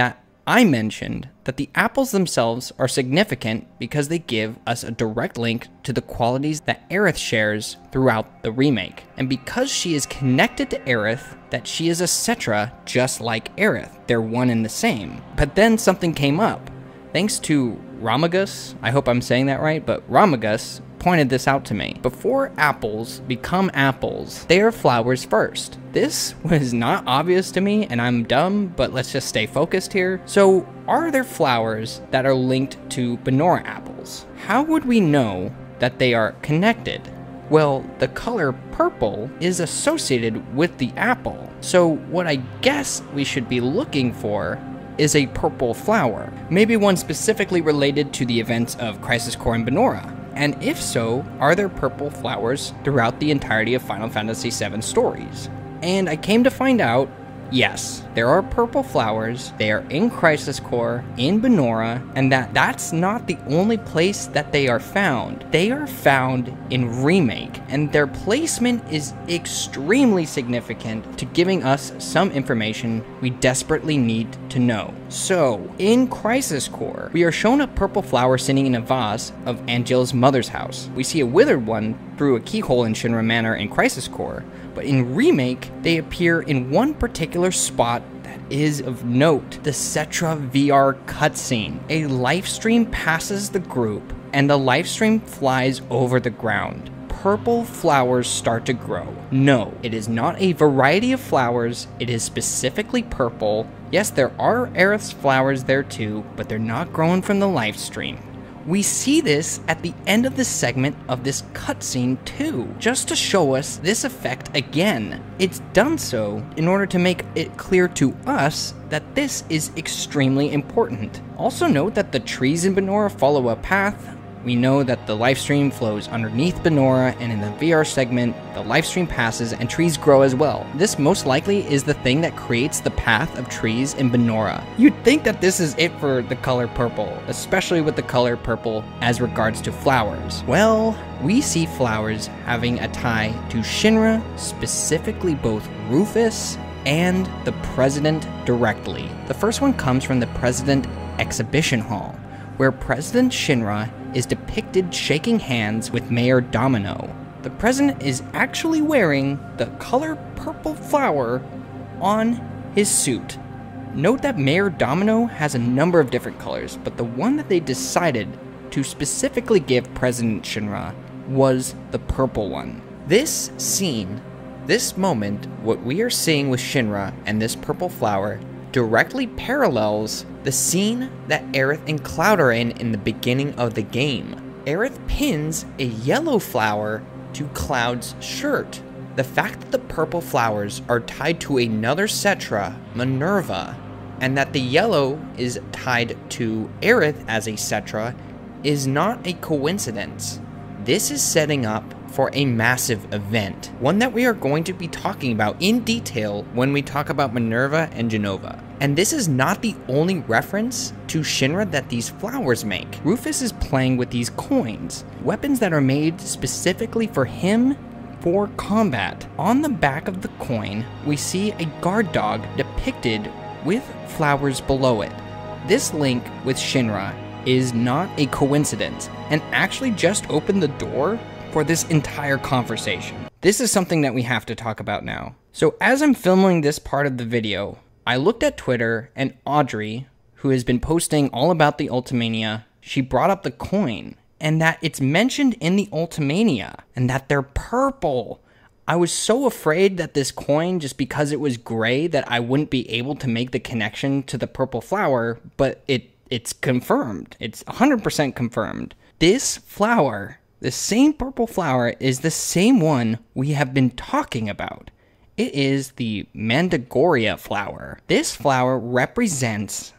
Speaker 1: I mentioned that the apples themselves are significant because they give us a direct link to the qualities that Aerith shares throughout the remake. And because she is connected to Aerith, that she is a Cetra just like Aerith. They're one and the same. But then something came up. Thanks to Ramagus, I hope I'm saying that right, but Ramagus pointed this out to me. Before apples become apples, they are flowers first. This was not obvious to me, and I'm dumb, but let's just stay focused here. So, are there flowers that are linked to Banora apples? How would we know that they are connected? Well, the color purple is associated with the apple. So, what I guess we should be looking for is a purple flower, maybe one specifically related to the events of Crisis Core and Banora. And if so, are there purple flowers throughout the entirety of Final Fantasy VII stories? And I came to find out, yes, there are purple flowers, they are in Crisis Core, in Banora, and that's not the only place that they are found. They are found in Remake, and their placement is extremely significant to giving us some information we desperately need to know. So, in Crisis Core, we are shown a purple flower sitting in a vase of Angel's mother's house. We see a withered one through a keyhole in Shinra Manor in Crisis Core, but in Remake, they appear in one particular spot that is of note, the Cetra VR cutscene. A life stream passes the group, and the life stream flies over the ground. Purple flowers start to grow. No, it is not a variety of flowers, it is specifically purple. Yes, there are Aerith's flowers there too, but they're not growing from the life stream. We see this at the end of the segment of this cutscene too, just to show us this effect again. It's done so in order to make it clear to us that this is extremely important. Also note that the trees in Banora follow a path. We know that the life stream flows underneath Banora, and in the VR segment, the life stream passes and trees grow as well. This most likely is the thing that creates the path of trees in Banora. You'd think that this is it for the color purple, especially with the color purple as regards to flowers. Well, we see flowers having a tie to Shinra, specifically both Rufus and the President directly. The first one comes from the President Exhibition Hall, where President Shinra is depicted shaking hands with Mayor Domino. The president is actually wearing the color purple flower on his suit. Note that Mayor Domino has a number of different colors, but the one that they decided to specifically give President Shinra was the purple one. This scene, this moment, what we are seeing with Shinra and this purple flower directly parallels the scene that Aerith and Cloud are in the beginning of the game. Aerith pins a yellow flower to Cloud's shirt. The fact that the purple flowers are tied to another Cetra, Minerva, and that the yellow is tied to Aerith as a Cetra is not a coincidence. This is setting up for a massive event, one that we are going to be talking about in detail when we talk about Minerva and Jenova. And this is not the only reference to Shinra that these flowers make. Rufus is playing with these coins, weapons that are made specifically for him for combat. On the back of the coin, we see a guard dog depicted with flowers below it. This link with Shinra is not a coincidence, and actually just opened the door for this entire conversation. This is something that we have to talk about now. So as I'm filming this part of the video, I looked at Twitter, and Audrey, who has been posting all about the Ultimania, she brought up the coin, and that it's mentioned in the Ultimania, and that they're purple. I was so afraid that this coin, just because it was gray, that I wouldn't be able to make the connection to the purple flower, but it's confirmed. It's 100% confirmed. This flower, the same purple flower, is the same one we have been talking about. It is the Mandragoria flower. This flower represents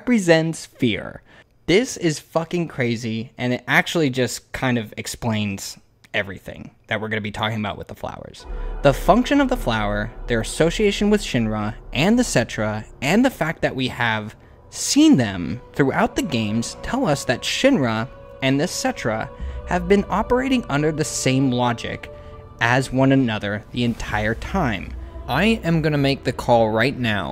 Speaker 1: fear. This is fucking crazy, and it actually just kind of explains everything that we're going to be talking about with the flowers. The function of the flower, their association with Shinra and the Cetra, and the fact that we have seen them throughout the games tell us that Shinra and the Cetra have been operating under the same logic as one another the entire time. I am going to make the call right now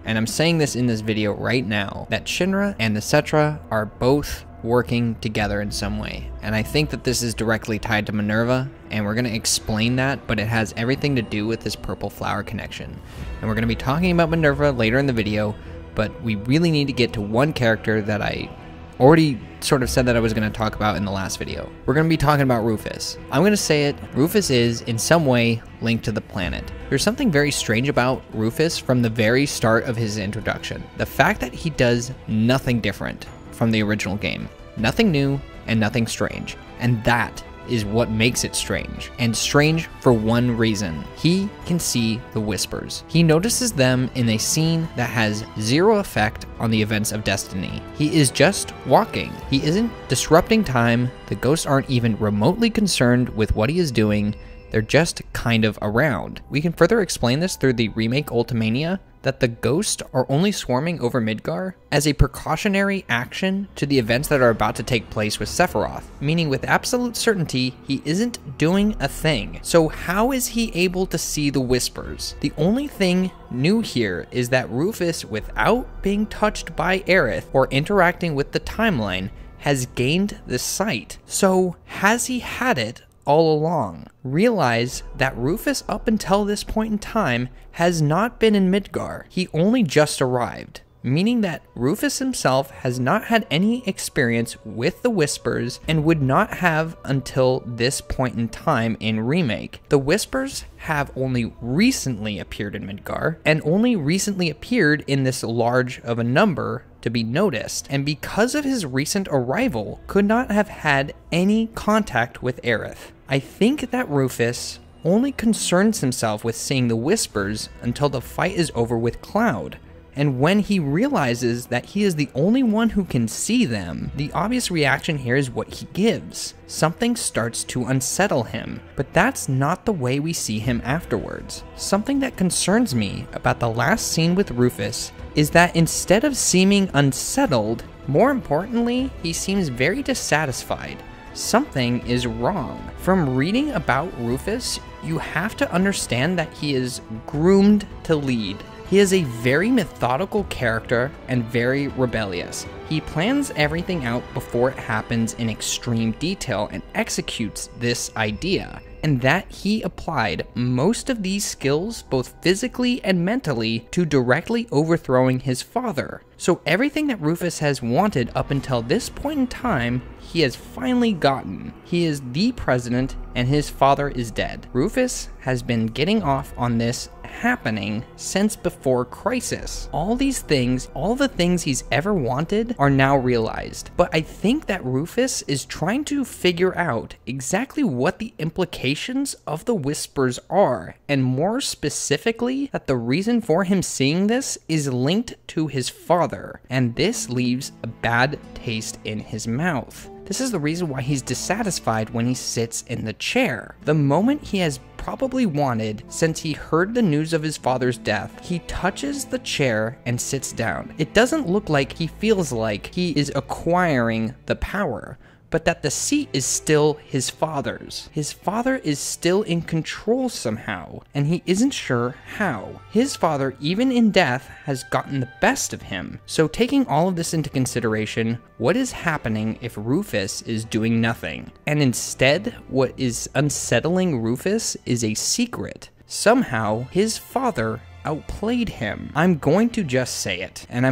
Speaker 1: and I'm saying this in this video right now, that Shinra and the Cetra are both working together in some way. And I think that this is directly tied to Minerva, and we're going to explain that, but it has everything to do with this purple flower connection. And we're going to be talking about Minerva later in the video, but we really need to get to one character that I already sort of said that I was going to talk about in the last video. We're going to be talking about Rufus. I'm going to say it, Rufus is in some way linked to the planet. There's something very strange about Rufus from the very start of his introduction. The fact that he does nothing different from the original game. Nothing new and nothing strange. And that is what makes it strange. And strange for one reason. He can see the Whispers. He notices them in a scene that has zero effect on the events of Destiny. He is just walking. He isn't disrupting time. The ghosts aren't even remotely concerned with what he is doing. They're just kind of around. We can further explain this through the remake Ultimania, that the ghosts are only swarming over Midgar as a precautionary action to the events that are about to take place with Sephiroth, meaning with absolute certainty he isn't doing a thing. So how is he able to see the Whispers? The only thing new here is that Rufus, without being touched by Aerith or interacting with the timeline, has gained the sight. So has he had it all along? Realize that Rufus up until this point in time has not been in Midgar. He only just arrived, meaning that Rufus himself has not had any experience with the Whispers and would not have until this point in time in Remake. The Whispers have only recently appeared in Midgar and only recently appeared in this large of a number to be noticed, and because of his recent arrival, could not have had any contact with Aerith. I think that Rufus only concerns himself with seeing the Whispers until the fight is over with Cloud. And when he realizes that he is the only one who can see them, the obvious reaction here is what he gives. Something starts to unsettle him, but that's not the way we see him afterwards. Something that concerns me about the last scene with Rufus is that instead of seeming unsettled, more importantly, he seems very dissatisfied. Something is wrong. From reading about Rufus, you have to understand that he is groomed to lead. He is a very methodical character and very rebellious. He plans everything out before it happens in extreme detail and executes this idea. And that he applied most of these skills, both physically and mentally, to directly overthrowing his father. So everything that Rufus has wanted up until this point in time, he has finally gotten. He is the president and his father is dead. Rufus has been getting off on this happening since before Crisis. All these things, all the things he's ever wanted are now realized. But I think that Rufus is trying to figure out exactly what the implications of the Whispers are, and more specifically, that the reason for him seeing this is linked to his father, and this leaves a bad taste in his mouth. This is the reason why he's dissatisfied when he sits in the chair. The moment he has probably wanted since he heard the news of his father's death, he touches the chair and sits down. It doesn't look like he feels like he is acquiring the power, but that the seat is still his father's. His father is still in control somehow, and he isn't sure how. His father, even in death, has gotten the best of him. So taking all of this into consideration, what is happening if Rufus is doing nothing? And instead, what is unsettling Rufus is a secret. Somehow, his father outplayed him. I'm going to just say it, and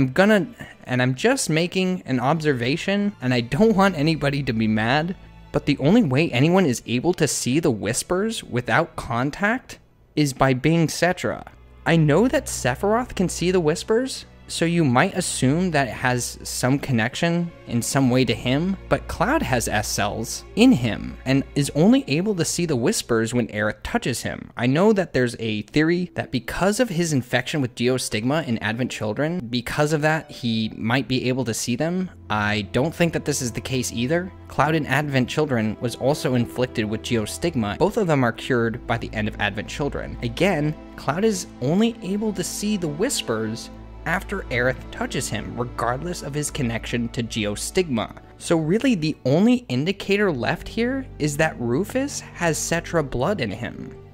Speaker 1: I'm just making an observation, and I don't want anybody to be mad, but the only way anyone is able to see the Whispers without contact is by being Cetra. I know that Sephiroth can see the Whispers, so you might assume that it has some connection in some way to him, but Cloud has S-cells in him and is only able to see the Whispers when Aerith touches him. I know that there's a theory that because of his infection with Geostigma in Advent Children, because of that, he might be able to see them. I don't think that this is the case either. Cloud in Advent Children was also inflicted with Geostigma. Both of them are cured by the end of Advent Children. Again, Cloud is only able to see the Whispers after Aerith touches him, regardless of his connection to Geostigma. So really the only indicator left here is that Rufus has Cetra blood in him.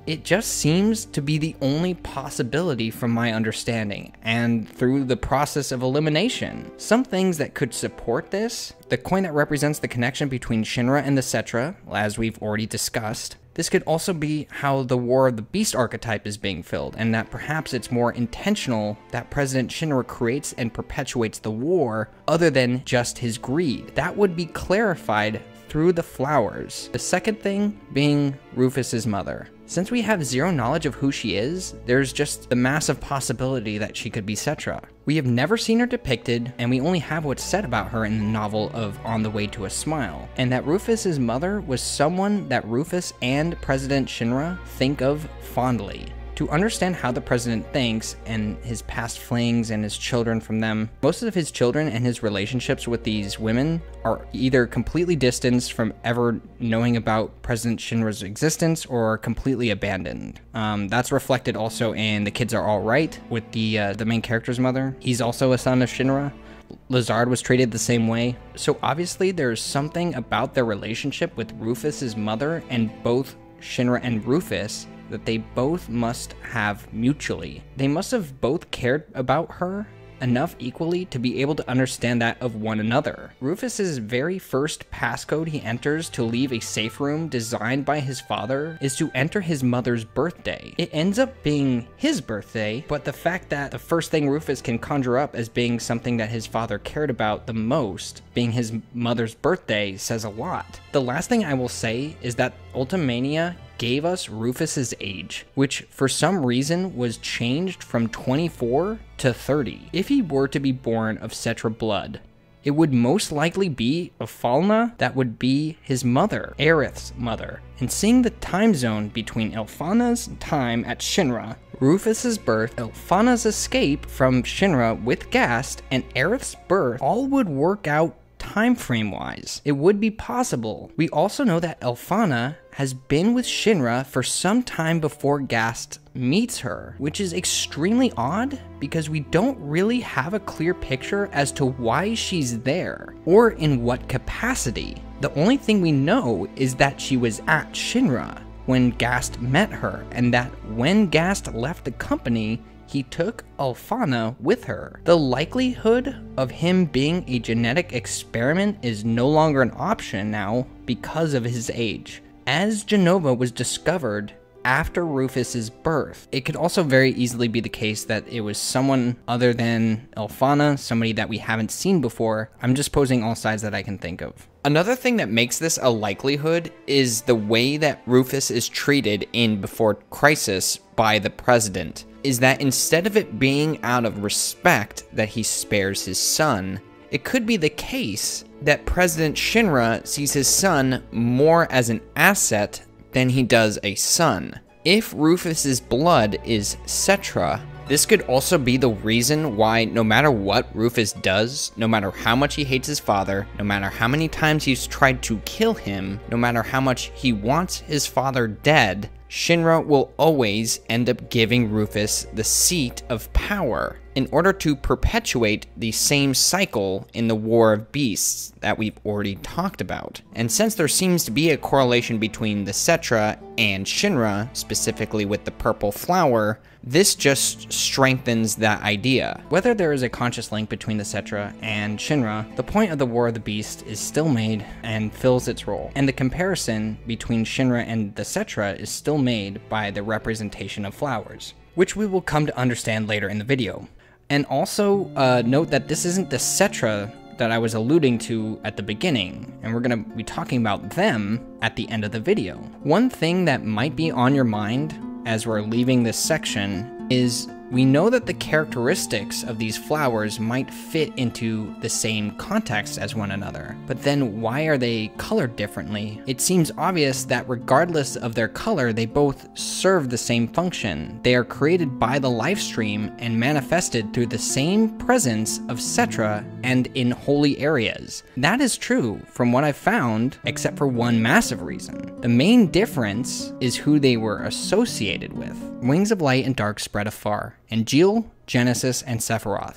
Speaker 1: It just seems to be the only possibility from my understanding, and through the process of elimination. Some things that could support this: the coin that represents the connection between Shinra and the Cetra, as we've already discussed. This could also be how the War of the Beast archetype is being filled, and that perhaps it's more intentional that President Shinra creates and perpetuates the war other than just his greed. That would be clarified through the flowers. The second thing being Rufus's mother. Since we have zero knowledge of who she is, there's just the massive possibility that she could be Cetra. We have never seen her depicted, and we only have what's said about her in the novel of On the Way to a Smile, and that Rufus's mother was someone that Rufus and President Shinra think of fondly. To understand how the president thinks and his past flings and his children from them, most of his children and his relationships with these women are either completely distanced from ever knowing about President Shinra's existence or completely abandoned. That's reflected also in The Kids Are All Right with the main character's mother. He's also a son of Shinra. Lazard was treated the same way. So obviously there's something about their relationship with Rufus's mother and both Shinra and Rufus that they both must have mutually. They must have both cared about her enough equally to be able to understand that of one another. Rufus's very first passcode he enters to leave a safe room designed by his father is to enter his mother's birthday. It ends up being his birthday, but the fact that the first thing Rufus can conjure up as being something that his father cared about the most, being his mother's birthday, says a lot. The last thing I will say is that Ultimania gave us Rufus's age, which for some reason was changed from 24 to 30. If he were to be born of Cetra blood, it would most likely be Elphana that would be his mother, Aerith's mother. And seeing the time zone between Elphana's time at Shinra, Rufus's birth, Elphana's escape from Shinra with Gast, and Aerith's birth all would work out time frame wise. It would be possible. We also know that Elphana has been with Shinra for some time before Gast meets her, which is extremely odd because we don't really have a clear picture as to why she's there or in what capacity. The only thing we know is that she was at Shinra when Gast met her, and that when Gast left the company, he took Elphana with her. The likelihood of him being a genetic experiment is no longer an option now because of his age. As Jenova was discovered after Rufus's birth, it could also very easily be the case that it was someone other than Elphana, somebody that we haven't seen before. I'm just posing all sides that I can think of. Another thing that makes this a likelihood is the way that Rufus is treated in Before Crisis by the president, is that instead of it being out of respect that he spares his son, it could be the case that President Shinra sees his son more as an asset than he does a son. If Rufus's blood is Cetra, this could also be the reason why no matter what Rufus does, no matter how much he hates his father, no matter how many times he's tried to kill him, no matter how much he wants his father dead, Shinra will always end up giving Rufus the seat of power in order to perpetuate the same cycle in the War of Beasts that we've already talked about. And since there seems to be a correlation between the Cetra and Shinra, specifically with the purple flower, this just strengthens that idea. Whether there is a conscious link between the Cetra and Shinra, the point of the War of the Beast is still made and fills its role. And the comparison between Shinra and the Cetra is still made by the representation of flowers, which we will come to understand later in the video. And also note that this isn't the Cetra that I was alluding to at the beginning, and we're going to be talking about them at the end of the video. One thing that might be on your mind as we're leaving this section is we know that the characteristics of these flowers might fit into the same context as one another, but then why are they colored differently? It seems obvious that regardless of their color, they both serve the same function. They are created by the life stream and manifested through the same presence of Cetra and in holy areas. That is true from what I've found, except for one massive reason. The main difference is who they were associated with. Wings of light and dark spread afar. Angeal, Genesis, and Sephiroth.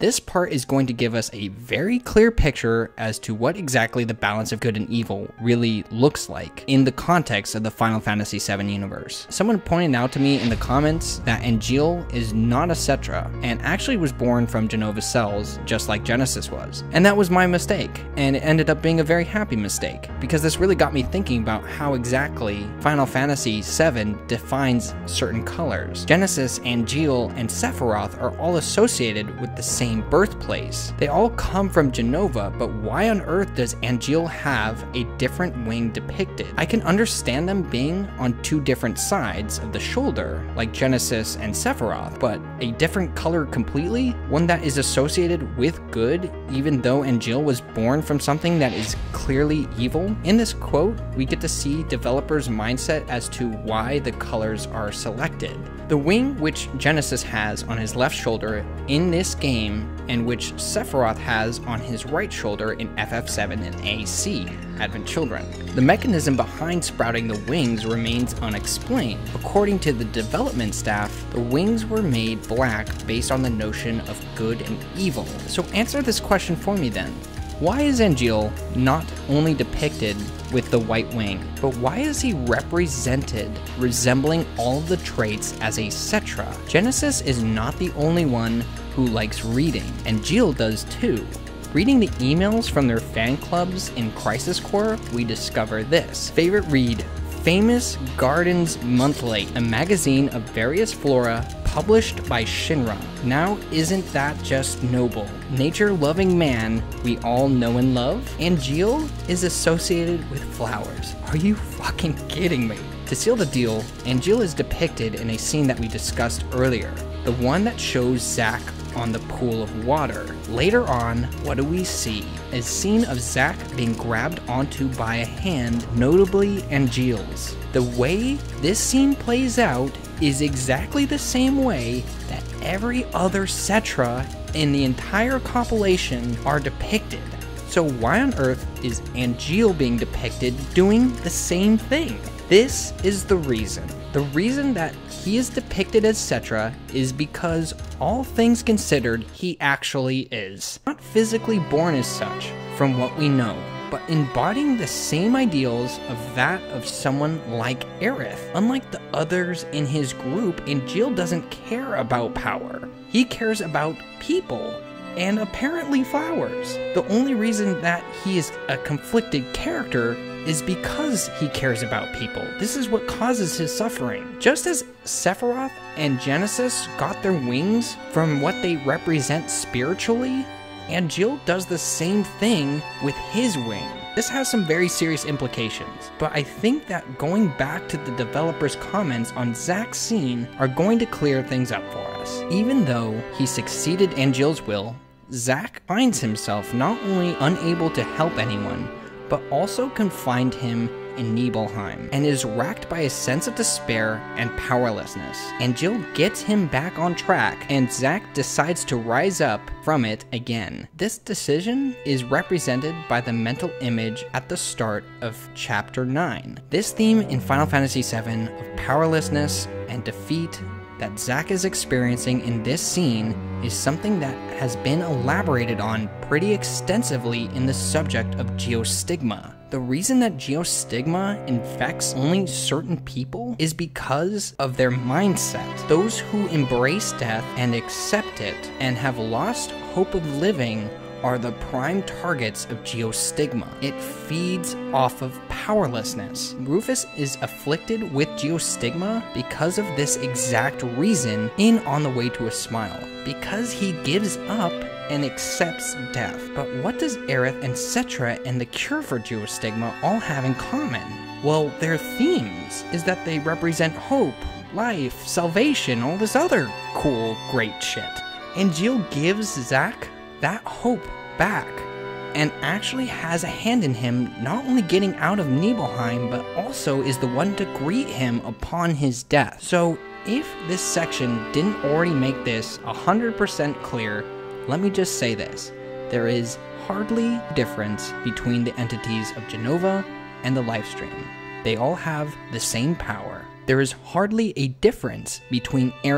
Speaker 1: This part is going to give us a very clear picture as to what exactly the balance of good and evil really looks like in the context of the Final Fantasy VII universe. Someone pointed out to me in the comments that Angeal is not a Cetra and actually was born from Jenova's cells just like Genesis was. And that was my mistake, and it ended up being a very happy mistake because this really got me thinking about how exactly Final Fantasy VII defines certain colors. Genesis, Angeal, and Sephiroth are all associated with the same birthplace. They all come from Jenova, but why on earth does Angeal have a different wing depicted? I can understand them being on two different sides of the shoulder, like Genesis and Sephiroth, but a different color completely? One that is associated with good, even though Angeal was born from something that is clearly evil? In this quote, we get to see developers' mindset as to why the colors are selected. The wing which Genesis has on his left shoulder in this game, and which Sephiroth has on his right shoulder in FF7 and AC, Advent Children. The mechanism behind sprouting the wings remains unexplained. According to the development staff, the wings were made black based on the notion of good and evil. So answer this question for me then. Why is Angeal not only depicted with the white wing, but why is he represented resembling all of the traits as a Cetra? Genesis is not the only one who likes reading, and Angeal does too. Reading the emails from their fan clubs in Crisis Core, we discover this. Favorite read: Famous Gardens Monthly, a magazine of various flora published by Shinra. Now isn't that just noble? Nature-loving man we all know and love? Angeal is associated with flowers. Are you fucking kidding me? To seal the deal, Angeal is depicted in a scene that we discussed earlier, the one that shows Zack on the pool of water. Later on, what do we see? A scene of Zack being grabbed onto by a hand, notably Angeal's. The way this scene plays out is exactly the same way that every other Cetra in the entire compilation are depicted. So why on earth is Angeal being depicted doing the same thing? This is the reason. The reason that he is depicted as Cetra is because, all things considered, he actually is. Not physically born as such, from what we know, but embodying the same ideals of that of someone like Aerith. Unlike the others in his group, Angeal doesn't care about power. He cares about people, and apparently flowers. The only reason that he is a conflicted character is because he cares about people. This is what causes his suffering. Just as Sephiroth and Genesis got their wings from what they represent spiritually, Angeal does the same thing with his wing. This has some very serious implications, but I think that going back to the developers' comments on Zack's scene are going to clear things up for us. Even though he succeeded Angeal's will, Zack finds himself not only unable to help anyone, but also confined him in Nibelheim, and is racked by a sense of despair and powerlessness. Angeal gets him back on track, and Zack decides to rise up from it again. This decision is represented by the mental image at the start of Chapter 9. This theme in Final Fantasy VII of powerlessness and defeat that Zack is experiencing in this scene is something that has been elaborated on pretty extensively in the subject of geostigma. The reason that geostigma infects only certain people is because of their mindset. Those who embrace death and accept it and have lost hope of living are the prime targets of geostigma. It feeds off of powerlessness. Rufus is afflicted with geostigma because of this exact reason in On the Way to a Smile, because he gives up and accepts death. But what does Aerith and Cetra and the cure for geostigma all have in common? Well, their themes is that they represent hope, life, salvation, all this other cool, great shit. Angeal gives Zack that hope back, and actually has a hand in him not only getting out of Nibelheim, but also is the one to greet him upon his death. So if this section didn't already make this 100% clear, let me just say this. There is hardly a difference between the entities of Jenova and the Lifestream. They all have the same power. There is hardly a difference between Aerith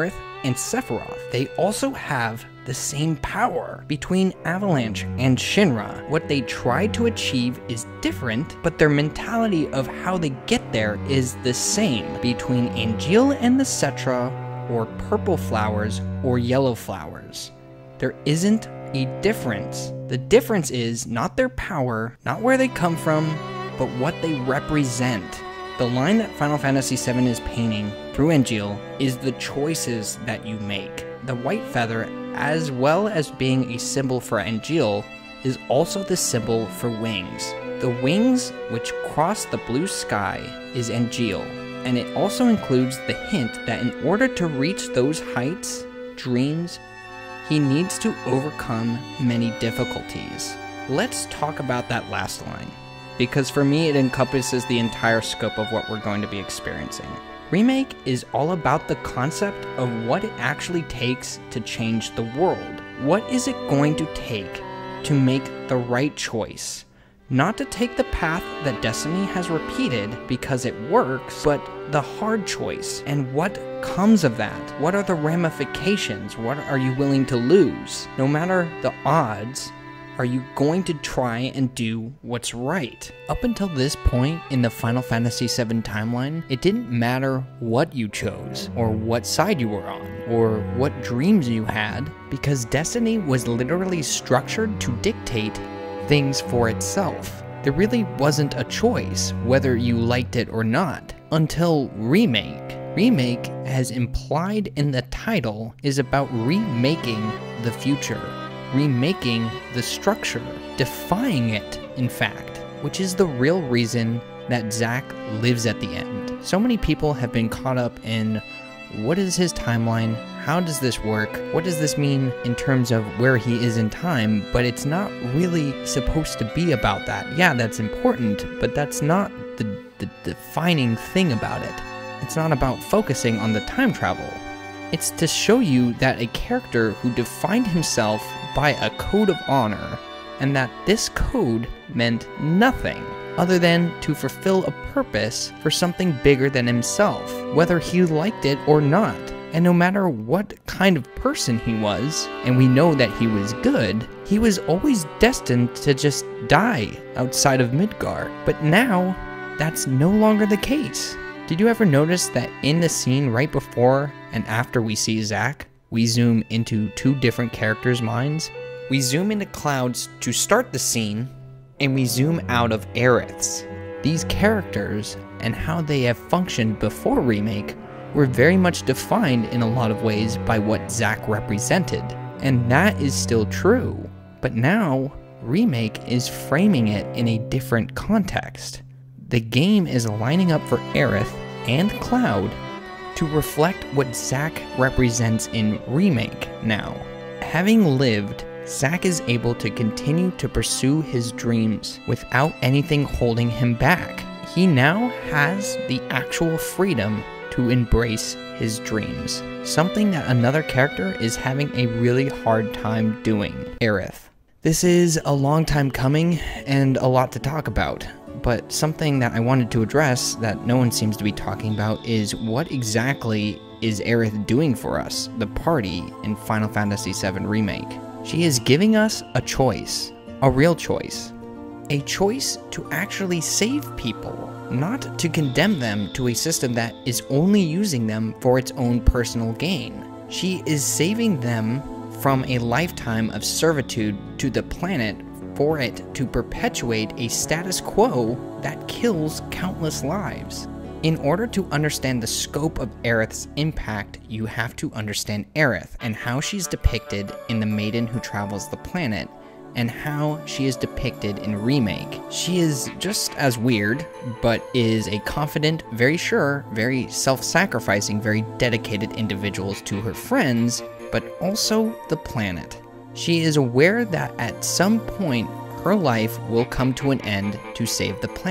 Speaker 1: and Sephiroth. They also have the same power. Between Avalanche and Shinra, what they try to achieve is different, but their mentality of how they get there is the same. Between Angeal and the Cetra, or purple flowers, or yellow flowers, there isn't a difference. The difference is not their power, not where they come from, but what they represent. The line that Final Fantasy VII is painting through Angeal is the choices that you make. The white feather, as well as being a symbol for Angeal, is also the symbol for wings. The wings which cross the blue sky is Angeal, and it also includes the hint that in order to reach those heights, dreams, he needs to overcome many difficulties. Let's talk about that last line, because for me it encompasses the entire scope of what we're going to be experiencing. Remake is all about the concept of what it actually takes to change the world. What is it going to take to make the right choice? Not to take the path that Destiny has repeated because it works, but the hard choice. And what comes of that? What are the ramifications? What are you willing to lose? No matter the odds, are you going to try and do what's right? Up until this point in the Final Fantasy VII timeline, it didn't matter what you chose, or what side you were on, or what dreams you had, because Destiny was literally structured to dictate things for itself. There really wasn't a choice whether you liked it or not, until Remake. Remake, as implied in the title, is about remaking the future. Remaking the structure, defying it, in fact, which is the real reason that Zack lives at the end. So many people have been caught up in what is his timeline, how does this work, what does this mean in terms of where he is in time, but it's not really supposed to be about that. Yeah, that's important, but that's not the defining thing about it. It's not about focusing on the time travel. It's to show you that a character who defined himself by a code of honor, and that this code meant nothing other than to fulfill a purpose for something bigger than himself, whether he liked it or not. And no matter what kind of person he was, and we know that he was good, he was always destined to just die outside of Midgar. But now, that's no longer the case. Did you ever notice that in the scene right before and after we see Zack, we zoom into two different characters' minds? We zoom into Cloud's to start the scene, and we zoom out of Aerith's. These characters and how they have functioned before Remake were very much defined in a lot of ways by what Zack represented, and that is still true. But now, Remake is framing it in a different context. The game is lining up for Aerith and Cloud to reflect what Zack represents in Remake now. Having lived, Zack is able to continue to pursue his dreams without anything holding him back. He now has the actual freedom to embrace his dreams, something that another character is having a really hard time doing, Aerith. This is a long time coming and a lot to talk about. But something that I wanted to address that no one seems to be talking about is what exactly is Aerith doing for us, the party, in Final Fantasy VII Remake. She is giving us a choice, a real choice. A choice to actually save people, not to condemn them to a system that is only using them for its own personal gain. She is saving them from a lifetime of servitude to the planet for it to perpetuate a status quo that kills countless lives. In order to understand the scope of Aerith's impact, you have to understand Aerith and how she's depicted in The Maiden Who Travels the Planet, and how she is depicted in Remake. She is just as weird, but is a confident, very sure, very self-sacrificing, very dedicated individual to her friends, but also the planet. She is aware that at some point, her life will come to an end to save the planet.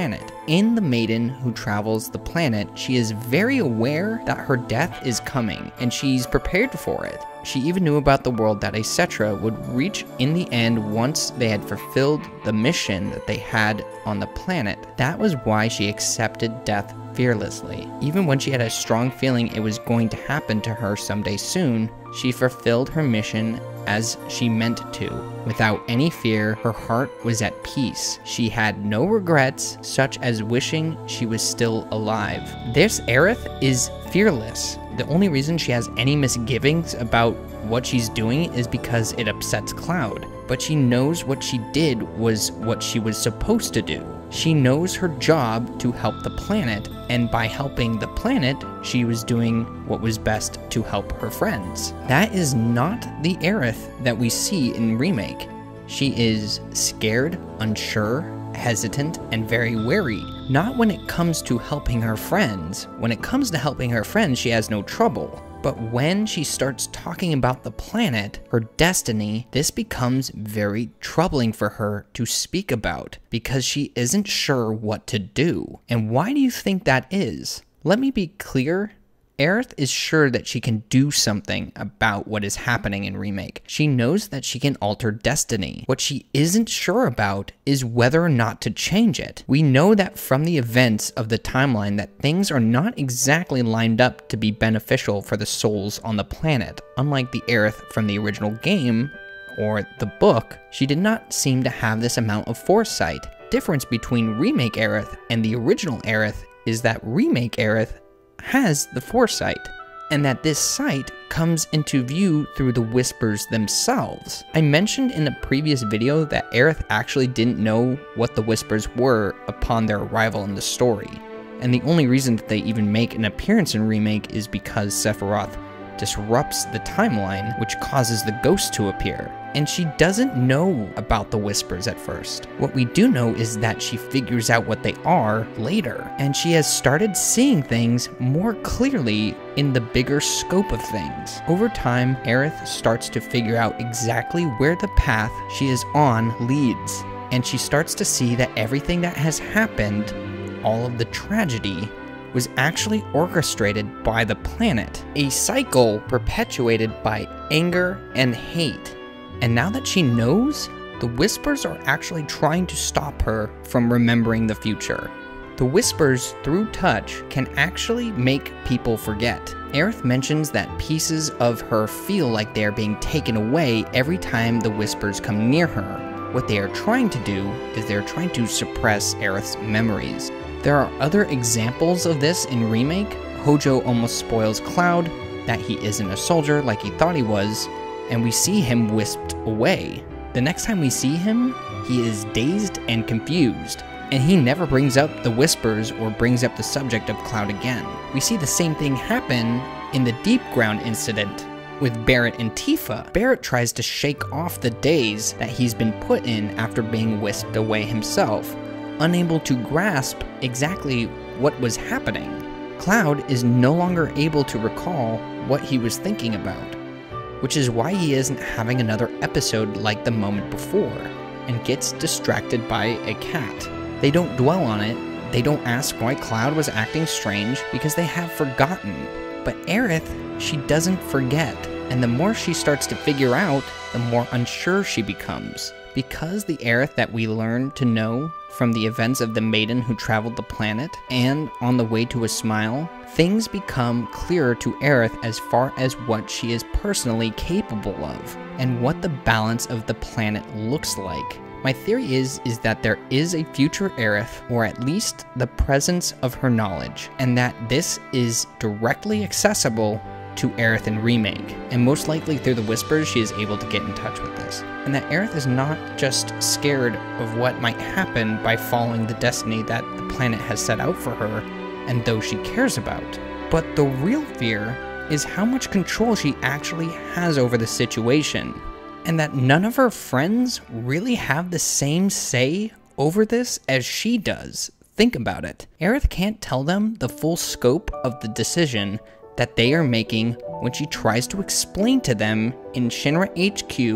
Speaker 1: in The Maiden Who Travels the Planet, she is very aware that her death is coming, and she's prepared for it. She even knew about the world that Acetra would reach in the end once they had fulfilled the mission that they had on the planet. That was why she accepted death fearlessly. Even when she had a strong feeling it was going to happen to her someday soon, she fulfilled her mission as she meant to. Without any fear, her heart was at peace. She had no regrets, such as wishing she was still alive. This Aerith is fearless. The only reason she has any misgivings about what she's doing is because it upsets Cloud. But she knows what she did was what she was supposed to do. She knows her job to help the planet, and by helping the planet, she was doing what was best to help her friends. That is not the Aerith that we see in Remake. She is scared, unsure, hesitant, and very wary. Not when it comes to helping her friends. When it comes to helping her friends, she has no trouble. But when she starts talking about the planet, her destiny, this becomes very troubling for her to speak about because she isn't sure what to do. And why do you think that is? Let me be clear. Aerith is sure that she can do something about what is happening in Remake. She knows that she can alter destiny. What she isn't sure about is whether or not to change it. We know that from the events of the timeline that things are not exactly lined up to be beneficial for the souls on the planet. Unlike the Aerith from the original game or the book, she did not seem to have this amount of foresight. Difference between Remake Aerith and the original Aerith is that Remake Aerith has the foresight, and that this sight comes into view through the Whispers themselves. I mentioned in a previous video that Aerith actually didn't know what the Whispers were upon their arrival in the story, and the only reason that they even make an appearance in Remake is because Sephiroth disrupts the timeline, which causes the ghost to appear. And she doesn't know about the Whispers at first. What we do know is that she figures out what they are later, and she has started seeing things more clearly in the bigger scope of things. Over time, Aerith starts to figure out exactly where the path she is on leads, and she starts to see that everything that has happened, all of the tragedy, was actually orchestrated by the planet, a cycle perpetuated by anger and hate. And now that she knows, the Whispers are actually trying to stop her from remembering the future. The Whispers, through touch, can actually make people forget. Aerith mentions that pieces of her feel like they are being taken away every time the Whispers come near her. What they are trying to do is they're trying to suppress Aerith's memories. There are other examples of this in Remake. Hojo almost spoils Cloud, that he isn't a soldier like he thought he was, and we see him whisked away. The next time we see him, he is dazed and confused, and he never brings up the Whispers or brings up the subject of Cloud again. We see the same thing happen in the Deep Ground incident with Barret and Tifa. Barret tries to shake off the daze that he's been put in after being whisked away himself, unable to grasp exactly what was happening. Cloud is no longer able to recall what he was thinking about, which is why he isn't having another episode like the moment before, and gets distracted by a cat. They don't dwell on it, they don't ask why Cloud was acting strange because they have forgotten. But Aerith, she doesn't forget, and the more she starts to figure out, the more unsure she becomes. Because the Aerith that we learn to know from the events of the Maiden Who Traveled the Planet and On the Way to a Smile, things become clearer to Aerith as far as what she is personally capable of, and what the balance of the planet looks like. My theory is that there is a future Aerith, or at least the presence of her knowledge, and that this is directly accessible to Aerith in Remake, and most likely through the Whispers she is able to get in touch with this. And that Aerith is not just scared of what might happen by following the destiny that the planet has set out for her and those she cares about, but the real fear is how much control she actually has over the situation, and that none of her friends really have the same say over this as she does. Think about it. Aerith can't tell them the full scope of the decision that they are making when she tries to explain to them in Shinra HQ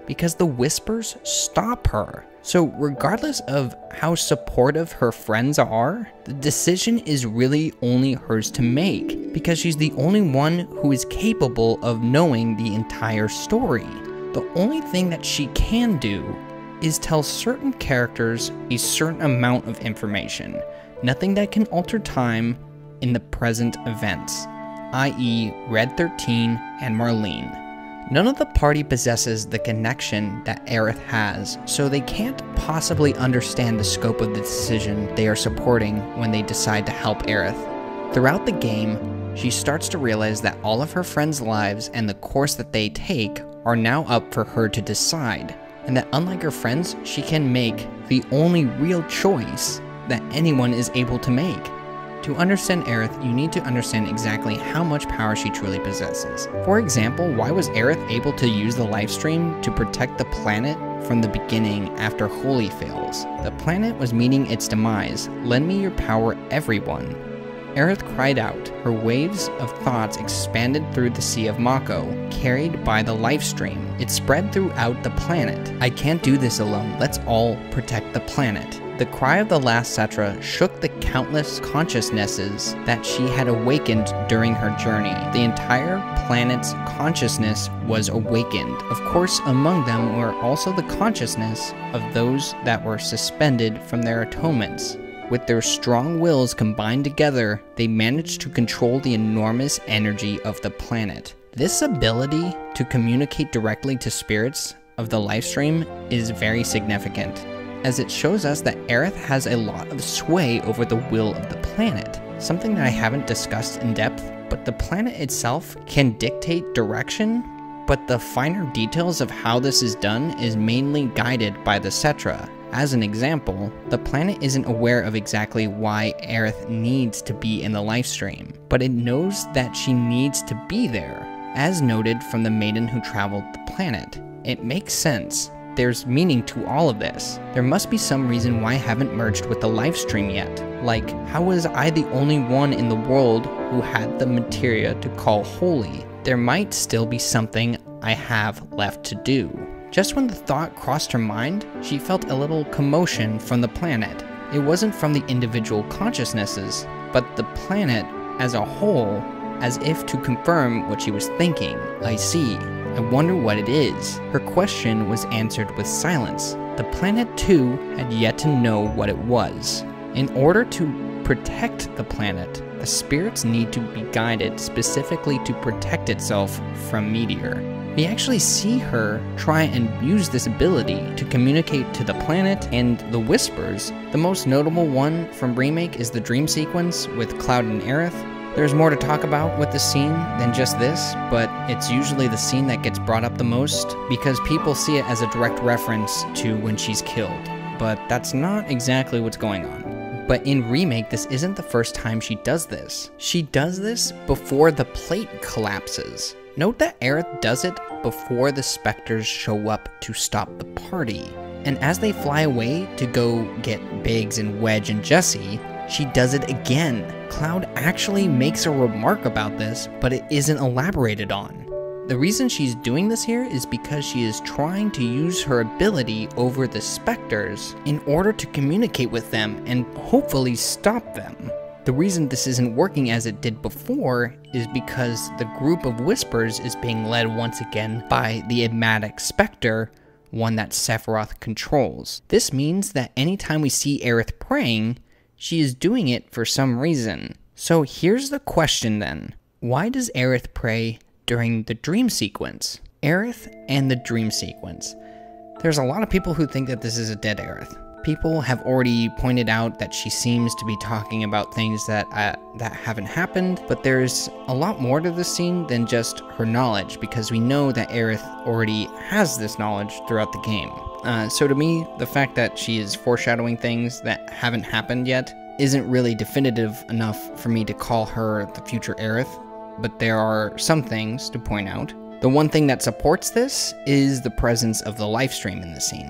Speaker 1: because the Whispers stop her. So regardless of how supportive her friends are, the decision is really only hers to make, because she's the only one who is capable of knowing the entire story. The only thing that she can do is tell certain characters a certain amount of information, nothing that can alter time in the present events, i.e. Red 13 and Marlene. None of the party possesses the connection that Aerith has, so they can't possibly understand the scope of the decision they are supporting when they decide to help Aerith. Throughout the game, she starts to realize that all of her friends' lives and the course that they take are now up for her to decide, and that unlike her friends, she can make the only real choice that anyone is able to make. To understand Aerith, you need to understand exactly how much power she truly possesses. For example, why was Aerith able to use the Lifestream to protect the planet from the beginning after Holy fails? The planet was meeting its demise. Lend me your power, everyone. Aerith cried out. Her waves of thoughts expanded through the Sea of Mako, carried by the Lifestream. It spread throughout the planet. I can't do this alone. Let's all protect the planet. The cry of the last Cetra shook the countless consciousnesses that she had awakened during her journey. The entire planet's consciousness was awakened. Of course, among them were also the consciousness of those that were suspended from their atonements. With their strong wills combined together, they managed to control the enormous energy of the planet. This ability to communicate directly to spirits of the Lifestream is very significant, as it shows us that Aerith has a lot of sway over the will of the planet, something that I haven't discussed in depth, but the planet itself can dictate direction, but the finer details of how this is done is mainly guided by the Cetra. As an example, the planet isn't aware of exactly why Aerith needs to be in the Lifestream, but it knows that she needs to be there, as noted from the maiden who traveled the planet. It makes sense. There's meaning to all of this. There must be some reason why I haven't merged with the Lifestream yet. Like, how was I the only one in the world who had the materia to call holy? There might still be something I have left to do. Just when the thought crossed her mind, she felt a little commotion from the planet. It wasn't from the individual consciousnesses, but the planet as a whole, as if to confirm what she was thinking. I see. I wonder what it is. Her question was answered with silence. The planet too had yet to know what it was. In order to protect the planet, the spirits need to be guided specifically to protect itself from Meteor. We actually see her try and use this ability to communicate to the planet and the Whispers. The most notable one from Remake is the dream sequence with Cloud and Aerith. There's more to talk about with the scene than just this, but it's usually the scene that gets brought up the most because people see it as a direct reference to when she's killed. But that's not exactly what's going on. But in Remake, this isn't the first time she does this. She does this before the plate collapses. Note that Aerith does it before the specters show up to stop the party. And as they fly away to go get Biggs and Wedge and Jessie, she does it again. Cloud actually makes a remark about this, but it isn't elaborated on. The reason she's doing this here is because she is trying to use her ability over the specters in order to communicate with them and hopefully stop them. The reason this isn't working as it did before is because the group of Whispers is being led once again by the Enigmatic Spectre, one that Sephiroth controls. This means that anytime we see Aerith praying, she is doing it for some reason. So here's the question then. Why does Aerith pray during the dream sequence? Aerith and the dream sequence. There's a lot of people who think that this is a dead Aerith. People have already pointed out that she seems to be talking about things that haven't happened, but there's a lot more to this scene than just her knowledge, because we know that Aerith already has this knowledge throughout the game. So to me, the fact that she is foreshadowing things that haven't happened yet isn't really definitive enough for me to call her the future Aerith, but there are some things to point out. The one thing that supports this is the presence of the Lifestream in the scene.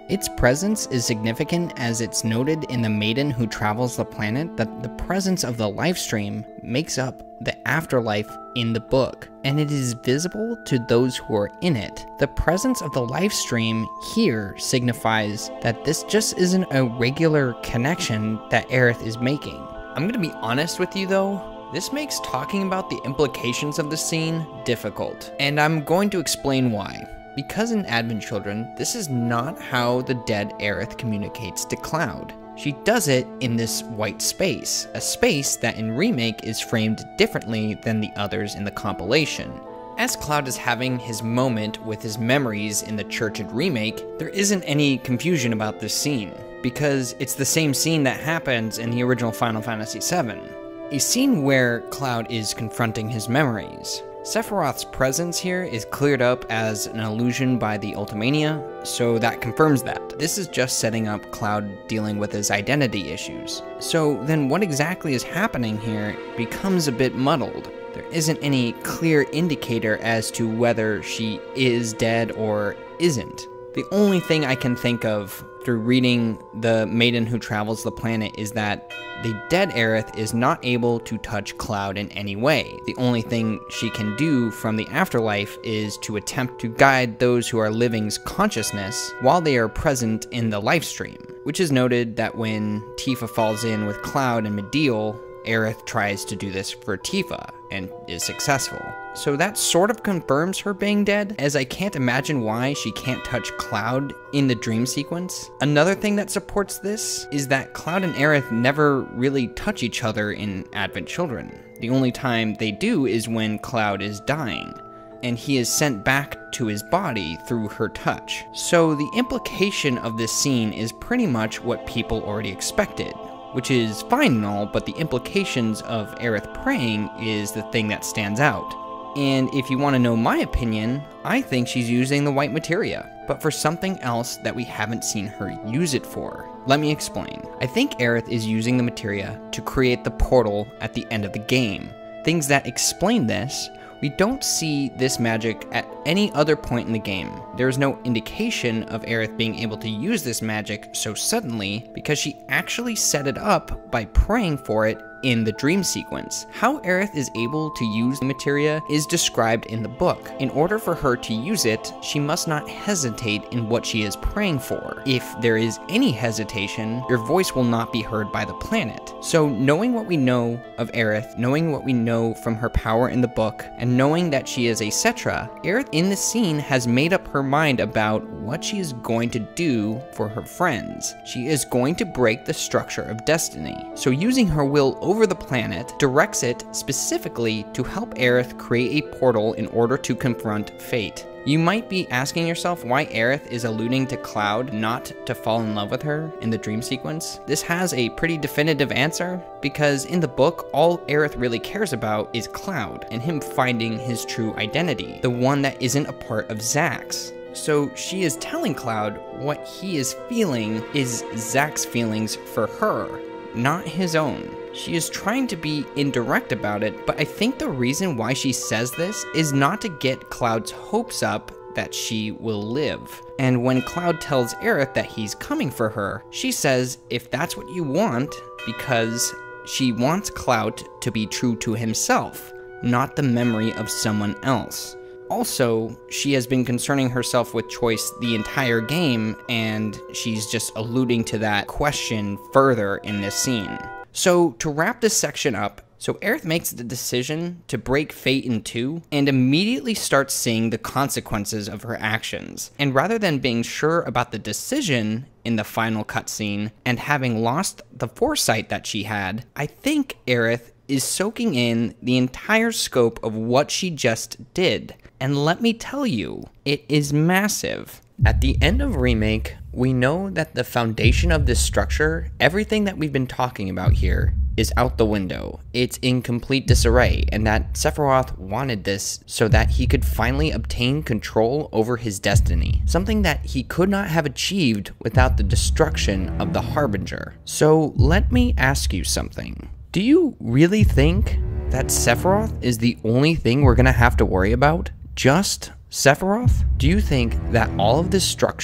Speaker 1: Its presence is significant as it's noted in The Maiden Who Travels the Planet that the presence of the Lifestream makes up the afterlife in the book, and it is visible to those who are in it. The presence of the Lifestream here signifies that this just isn't a regular connection that Aerith is making. I'm gonna be honest with you though, this makes talking about the implications of the scene difficult, and I'm going to explain why. Because in Advent Children, this is not how the dead Aerith communicates to Cloud. She does it in this white space, a space that in Remake is framed differently than the others in the compilation. As Cloud is having his moment with his memories in the church at Remake, there isn't any confusion about this scene, because it's the same scene that happens in the original Final Fantasy VII. A scene where Cloud is confronting his memories. Sephiroth's presence here is cleared up as an illusion by the Ultimania, so that confirms that. This is just setting up Cloud dealing with his identity issues. So then what exactly is happening here becomes a bit muddled. There isn't any clear indicator as to whether she is dead or isn't. The only thing I can think of through reading The Maiden Who Travels the Planet is that the dead Aerith is not able to touch Cloud in any way. The only thing she can do from the afterlife is to attempt to guide those who are living's consciousness while they are present in the Lifestream, which is noted that when Tifa falls in with Cloud and Mideel, Aerith tries to do this for Tifa and is successful. So that sort of confirms her being dead, as I can't imagine why she can't touch Cloud in the dream sequence. Another thing that supports this is that Cloud and Aerith never really touch each other in Advent Children. The only time they do is when Cloud is dying, and he is sent back to his body through her touch. So the implication of this scene is pretty much what people already expected, which is fine and all, but the implications of Aerith praying is the thing that stands out. And if you want to know my opinion, I think she's using the white materia, but for something else that we haven't seen her use it for. Let me explain. I think Aerith is using the materia to create the portal at the end of the game. Things that explain this: we don't see this magic at any other point in the game. There is no indication of Aerith being able to use this magic so suddenly because she actually set it up by praying for it in the dream sequence. How Aerith is able to use the materia is described in the book. In order for her to use it, she must not hesitate in what she is praying for. If there is any hesitation, your voice will not be heard by the planet. So knowing what we know of Aerith, knowing what we know from her power in the book, and knowing that she is a Cetra, Aerith in the scene has made up her mind about what she is going to do for her friends. She is going to break the structure of destiny. So using her will over the planet directs it specifically to help Aerith create a portal in order to confront fate. You might be asking yourself why Aerith is alluding to Cloud not to fall in love with her in the dream sequence. This has a pretty definitive answer, because in the book, all Aerith really cares about is Cloud and him finding his true identity, the one that isn't a part of Zack's. So she is telling Cloud what he is feeling is Zack's feelings for her, not his own. She is trying to be indirect about it, but I think the reason why she says this is not to get Cloud's hopes up that she will live. And when Cloud tells Aerith that he's coming for her, she says if that's what you want, because she wants Cloud to be true to himself, not the memory of someone else. Also, she has been concerning herself with choice the entire game, and she's just alluding to that question further in this scene. So to wrap this section up, Aerith makes the decision to break fate in two and immediately starts seeing the consequences of her actions. And rather than being sure about the decision in the final cutscene and having lost the foresight that she had, I think Aerith is soaking in the entire scope of what she just did. And let me tell you, it is massive. At the end of Remake, we know that the foundation of this structure, everything that we've been talking about here, is out the window. It's in complete disarray, and that Sephiroth wanted this so that he could finally obtain control over his destiny, something that he could not have achieved without the destruction of the Harbinger. So let me ask you something. Do you really think that Sephiroth is the only thing we're gonna have to worry about? Just Sephiroth? Do you think that all of this structure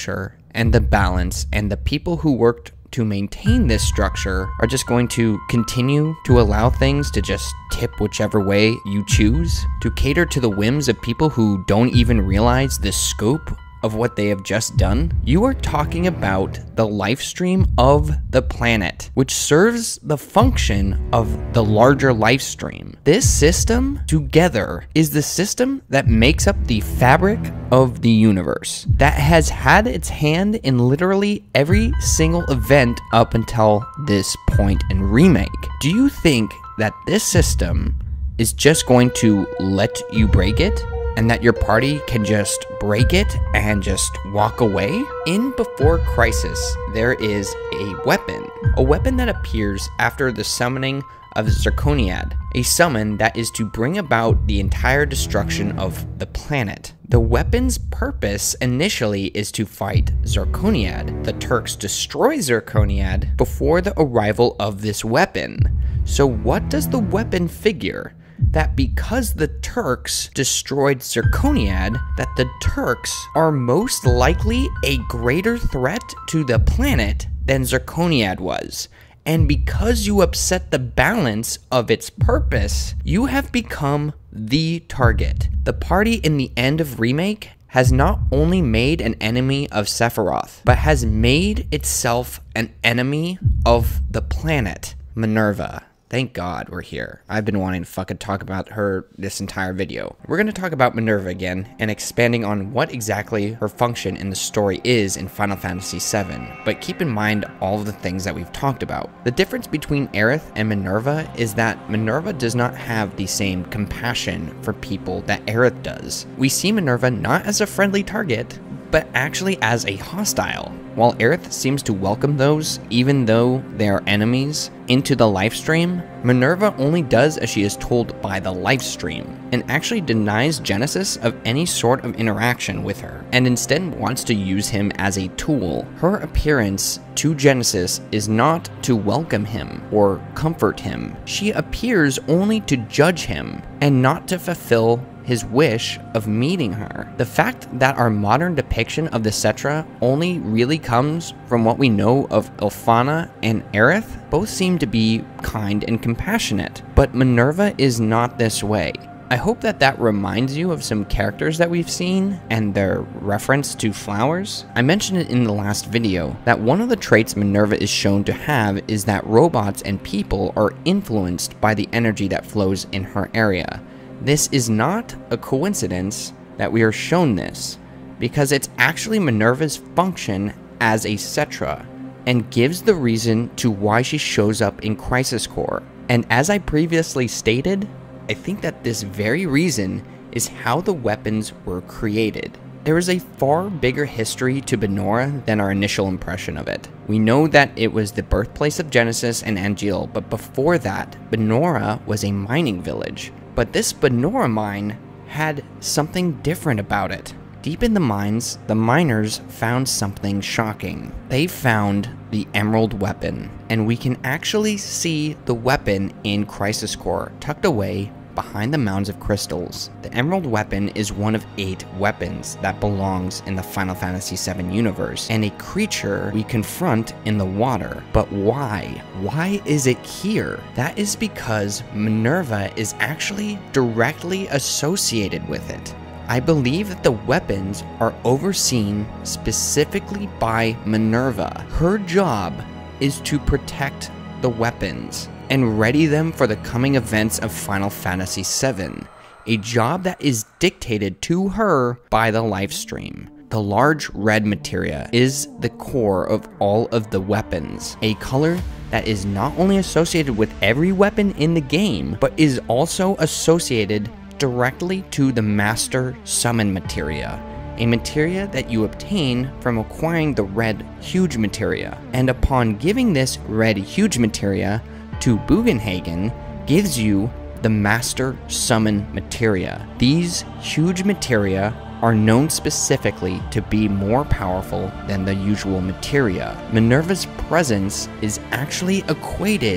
Speaker 1: and the balance, and the people who worked to maintain this structure are just going to continue to allow things to just tip whichever way you choose, to cater to the whims of people who don't even realize the scope of what they have just done. You are talking about the life stream of the planet, which serves the function of the larger life stream. This system together is the system that makes up the fabric of the universe, that has had its hand in literally every single event up until this point in Remake. Do you think that this system is just going to let you break it, and that your party can just break it and just walk away? In Before Crisis, there is a weapon that appears after the summoning of Zirconiad, a summon that is to bring about the entire destruction of the planet. The weapon's purpose initially is to fight Zirconiad. The Turks destroy Zirconiad before the arrival of this weapon. So what does the weapon figure? That because the Turks destroyed Zirconiad, that the Turks are most likely a greater threat to the planet than Zirconiad was. And because you upset the balance of its purpose, you have become the target. The party in the end of Remake has not only made an enemy of Sephiroth, but has made itself an enemy of the planet, Minerva. Thank God we're here. I've been wanting to fucking talk about her this entire video. We're going to talk about Minerva again, and expanding on what exactly her function in the story is in Final Fantasy VII, but keep in mind all of the things that we've talked about. The difference between Aerith and Minerva is that Minerva does not have the same compassion for people that Aerith does. We see Minerva not as a friendly target, but actually as a hostile. While Aerith seems to welcome those, even though they are enemies, into the lifestream, Minerva only does as she is told by the lifestream, and actually denies Genesis of any sort of interaction with her, and instead wants to use him as a tool. Her appearance to Genesis is not to welcome him or comfort him. She appears only to judge him, and not to fulfill his wish of meeting her. The fact that our modern depiction of the Cetra only really comes from what we know of Ilfana and Aerith, both seem to be kind and compassionate, but Minerva is not this way. I hope that that reminds you of some characters that we've seen and their reference to flowers. I mentioned it in the last video that one of the traits Minerva is shown to have is that robots and people are influenced by the energy that flows in her area. This is not a coincidence that we are shown this, because it's actually Minerva's function as a Cetra, and gives the reason to why she shows up in Crisis Core. And as I previously stated, I think that this very reason is how the weapons were created. There is a far bigger history to Benora than our initial impression of it. We know that it was the birthplace of Genesis and Angeal, but before that, Benora was a mining village. But this Benora mine had something different about it. Deep in the mines, the miners found something shocking. They found the Emerald Weapon, and we can actually see the weapon in Crisis Core, tucked away behind the mounds of crystals. The Emerald Weapon is one of 8 weapons that belongs in the Final Fantasy VII universe, and a creature we confront in the water. But why? Why is it here? That is because Minerva is actually directly associated with it. I believe that the weapons are overseen specifically by Minerva. Her job is to protect the weapons and ready them for the coming events of Final Fantasy VII, a job that is dictated to her by the lifestream. The large red materia is the core of all of the weapons, a color that is not only associated with every weapon in the game, but is also associated directly to the Master Summon materia, a materia that you obtain from acquiring the red huge materia, and upon giving this red huge materia to Bugenhagen, gives you the Master Summon materia. These huge materia are known specifically to be more powerful than the usual materia. Minerva's presence is actually equated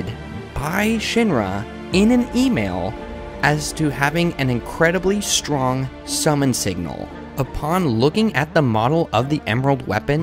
Speaker 1: by Shinra in an email as to having an incredibly strong summon signal. Upon looking at the model of the Emerald Weapon,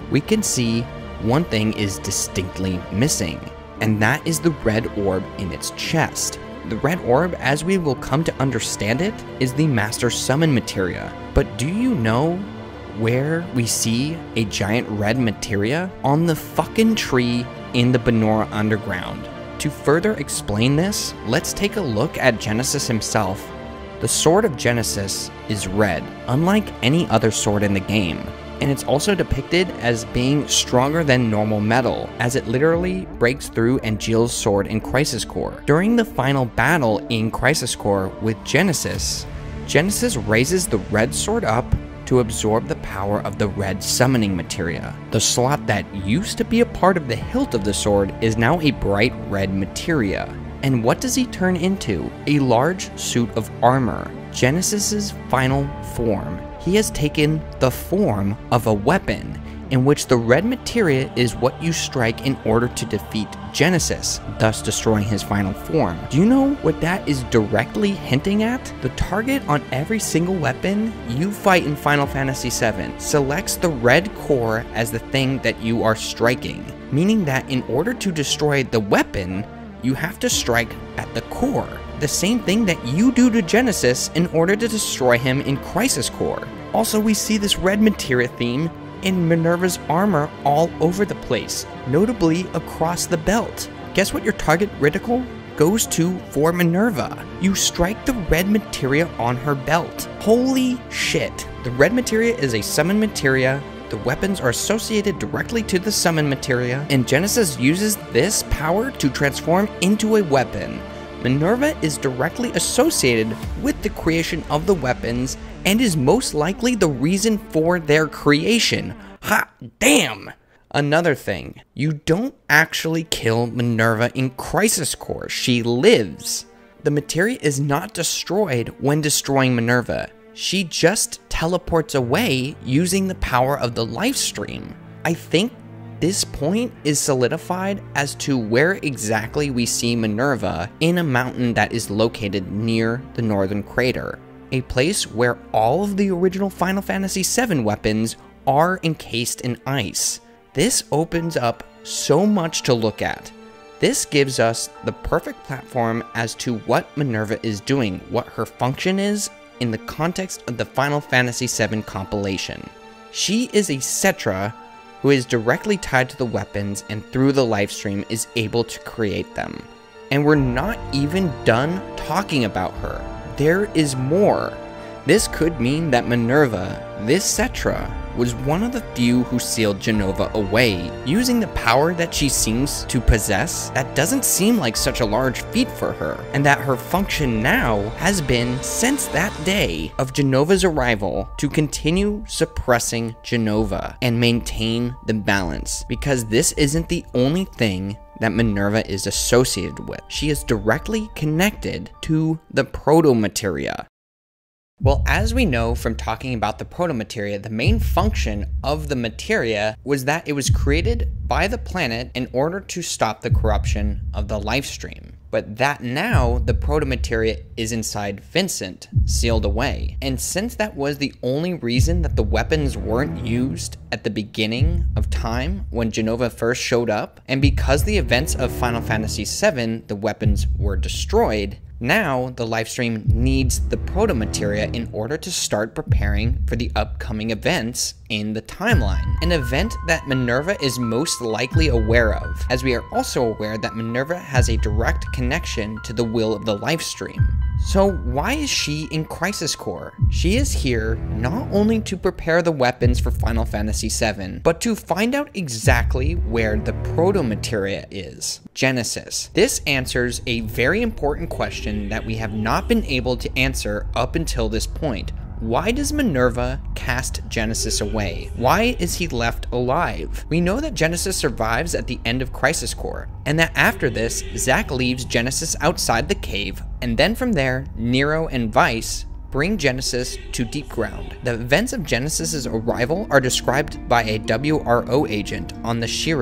Speaker 1: we can see one thing is distinctly missing, and that is the red orb in its chest. The red orb, as we will come to understand it, is the Master Summon Materia. But do you know where we see a giant red materia? On the fucking tree in the Banora Underground. To further explain this, let's take a look at Genesis himself. The Sword of Genesis is red, unlike any other sword in the game, and it's also depicted as being stronger than normal metal, as it literally breaks through Angeal's sword in Crisis Core. During the final battle in Crisis Core with Genesis, Genesis raises the red sword up to absorb the power of the red summoning materia. The slot that used to be a part of the hilt of the sword is now a bright red materia. And what does he turn into? A large suit of armor, Genesis's final form. He has taken the form of a weapon, in which the red materia is what you strike in order to defeat Genesis, thus destroying his final form. Do you know what that is directly hinting at? The target on every single weapon you fight in Final Fantasy VII selects the red core as the thing that you are striking, meaning that in order to destroy the weapon, you have to strike at the core. The same thing that you do to Genesis in order to destroy him in Crisis Core. Also, we see this red materia theme in Minerva's armor all over the place, notably across the belt. Guess what your target reticle goes to for Minerva? You strike the red materia on her belt. Holy shit. The red materia is a summon materia. The weapons are associated directly to the summon materia, and Genesis uses this power to transform into a weapon. Minerva is directly associated with the creation of the weapons and is most likely the reason for their creation. Ha damn! Another thing, you don't actually kill Minerva in Crisis Core. She lives. The materia is not destroyed when destroying Minerva. She just teleports away using the power of the life stream. I think this point is solidified as to where exactly we see Minerva in a mountain that is located near the Northern Crater, a place where all of the original Final Fantasy VII weapons are encased in ice. This opens up so much to look at. This gives us the perfect platform as to what Minerva is doing, what her function is in the context of the Final Fantasy VII compilation. She is a Cetra who is directly tied to the weapons and through the livestream is able to create them. And we're not even done talking about her. There is more. This could mean that Minerva, this Cetra, was one of the few who sealed Jenova away, using the power that she seems to possess. That doesn't seem like such a large feat for her, and that her function now has been, since that day of Jenova's arrival, to continue suppressing Jenova and maintain the balance, because this isn't the only thing that Minerva is associated with. She is directly connected to the proto-materia. Well, as we know from talking about the proto-materia, the main function of the materia was that it was created by the planet in order to stop the corruption of the lifestream. But that now the proto-materia is inside Vincent, sealed away. And since that was the only reason that the weapons weren't used at the beginning of time when Jenova first showed up, and because the events of Final Fantasy VII, the weapons were destroyed, now the livestream needs the proto-materia in order to start preparing for the upcoming events in the timeline. An event that Minerva is most likely aware of, as we are also aware that Minerva has a direct connection to the will of the livestream. So why is she in Crisis Core? She is here not only to prepare the weapons for Final Fantasy VII, but to find out exactly where the proto-materia is. Genesis. This answers a very important question that we have not been able to answer up until this point. Why does Minerva cast Genesis away? Why is he left alive? We know that Genesis survives at the end of Crisis Core, and that after this, Zack leaves Genesis outside the cave, and then from there, Nero and Weiss bring Genesis to Deepground. The events of Genesis's arrival are described by a WRO agent on the Shira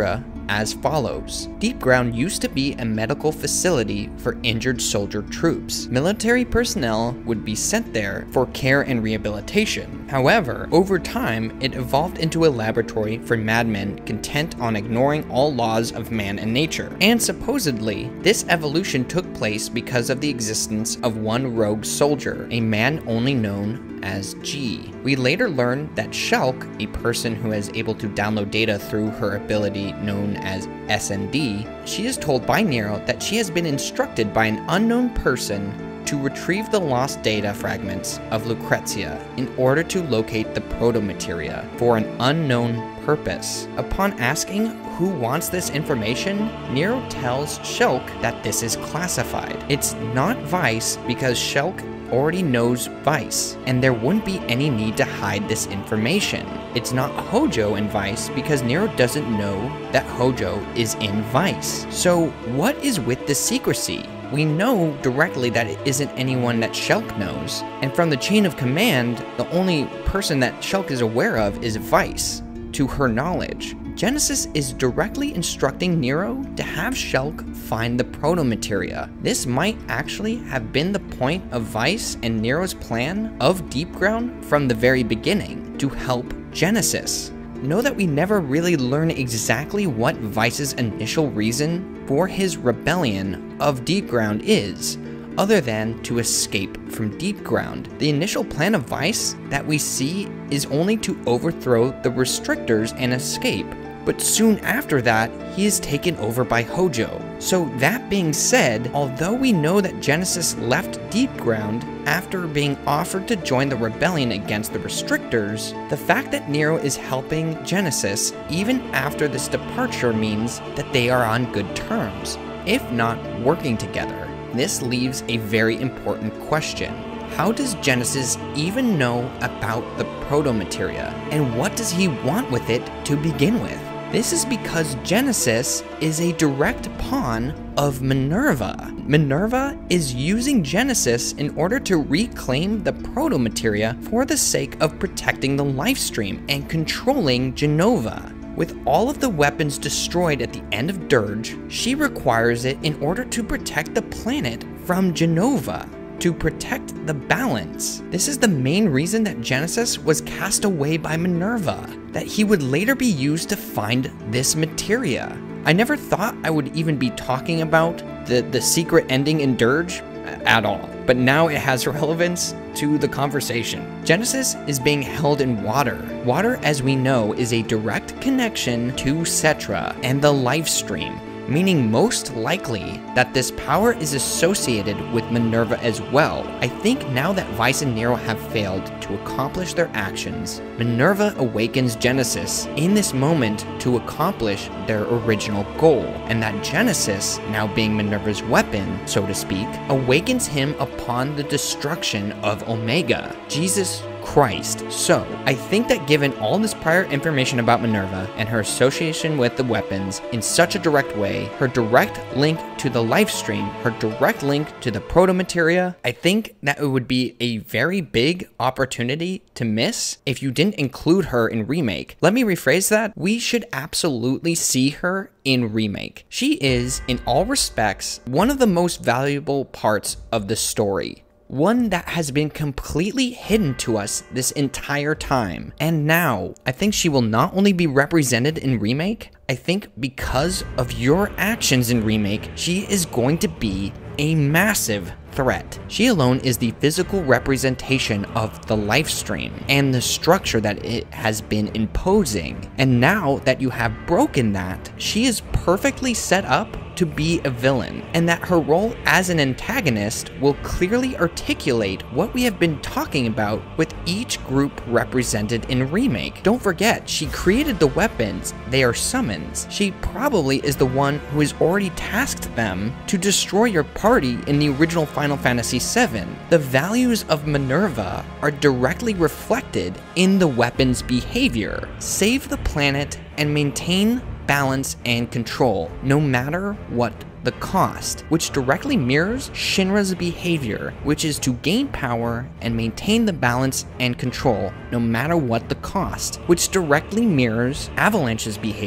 Speaker 1: as follows. Deepground used to be a medical facility for injured soldier troops. Military personnel would be sent there for care and rehabilitation. However, over time, it evolved into a laboratory for madmen content on ignoring all laws of man and nature. And supposedly, this evolution took place because of the existence of one rogue soldier, a man only known as G. We later learn that Shulk, a person who is able to download data through her ability known as SND, she is told by Nero that she has been instructed by an unknown person to retrieve the lost data fragments of Lucrezia in order to locate the proto-materia for an unknown purpose. Upon asking who wants this information, Nero tells Shulk that this is classified. It's not Vice because Shulk already knows Vice, and there wouldn't be any need to hide this information. It's not Hojo in Vice because Nero doesn't know that Hojo is in Vice. So what is with the secrecy? We know directly that it isn't anyone that Shulk knows, and from the chain of command, the only person that Shulk is aware of is Vice, to her knowledge. Genesis is directly instructing Nero to have Shulk find the proto-materia. This might actually have been the point of Vice and Nero's plan of Deepground from the very beginning, to help Genesis. Know that we never really learn exactly what Vice's initial reason for his rebellion of Deepground is, other than to escape from Deepground. The initial plan of Vice that we see is only to overthrow the Restrictors and escape, but soon after that, he is taken over by Hojo. So that being said, although we know that Genesis left Deepground after being offered to join the rebellion against the Restrictors, the fact that Nero is helping Genesis even after this departure means that they are on good terms, if not working together. This leaves a very important question. How does Genesis even know about the proto-materia, and what does he want with it to begin with? This is because Genesis is a direct pawn of Minerva. Minerva is using Genesis in order to reclaim the proto-materia for the sake of protecting the Lifestream and controlling Jenova. With all of the weapons destroyed at the end of Dirge, she requires it in order to protect the planet from Jenova, to protect the balance. This is the main reason that Genesis was cast away by Minerva, that he would later be used to find this materia. I never thought I would even be talking about the secret ending in Dirge at all, but now it has relevance to the conversation. Genesis is being held in water. Water, as we know, is a direct connection to Cetra and the Lifestream, meaning most likely that this power is associated with Minerva as well. I think now that Vice and Nero have failed to accomplish their actions, Minerva awakens Genesis in this moment to accomplish their original goal, and that Genesis, now being Minerva's weapon, so to speak, awakens him upon the destruction of Omega, Jesus Christ. So, I think that given all this prior information about Minerva and her association with the weapons in such a direct way, her direct link to the Lifestream, her direct link to the proto-materia, I think that it would be a very big opportunity to miss if you didn't include her in Remake. Let me rephrase that. We should absolutely see her in Remake. She is, in all respects, one of the most valuable parts of the story. One that has been completely hidden to us this entire time. And now, I think she will not only be represented in Remake, I think because of your actions in Remake, she is going to be a massive threat. She alone is the physical representation of the Lifestream and the structure that it has been imposing. And now that you have broken that, she is perfectly set up to be a villain, and that her role as an antagonist will clearly articulate what we have been talking about with each group represented in Remake. Don't forget, she created the weapons, they are summons. She probably is the one who has already tasked them to destroy your party in the original Final Fantasy VII. The values of Minerva are directly reflected in the weapon's behavior. Save the planet and maintain balance and control, no matter what the cost, which directly mirrors Shinra's behavior, which is to gain power and maintain the balance and control, no matter what the cost, which directly mirrors Avalanche's behavior,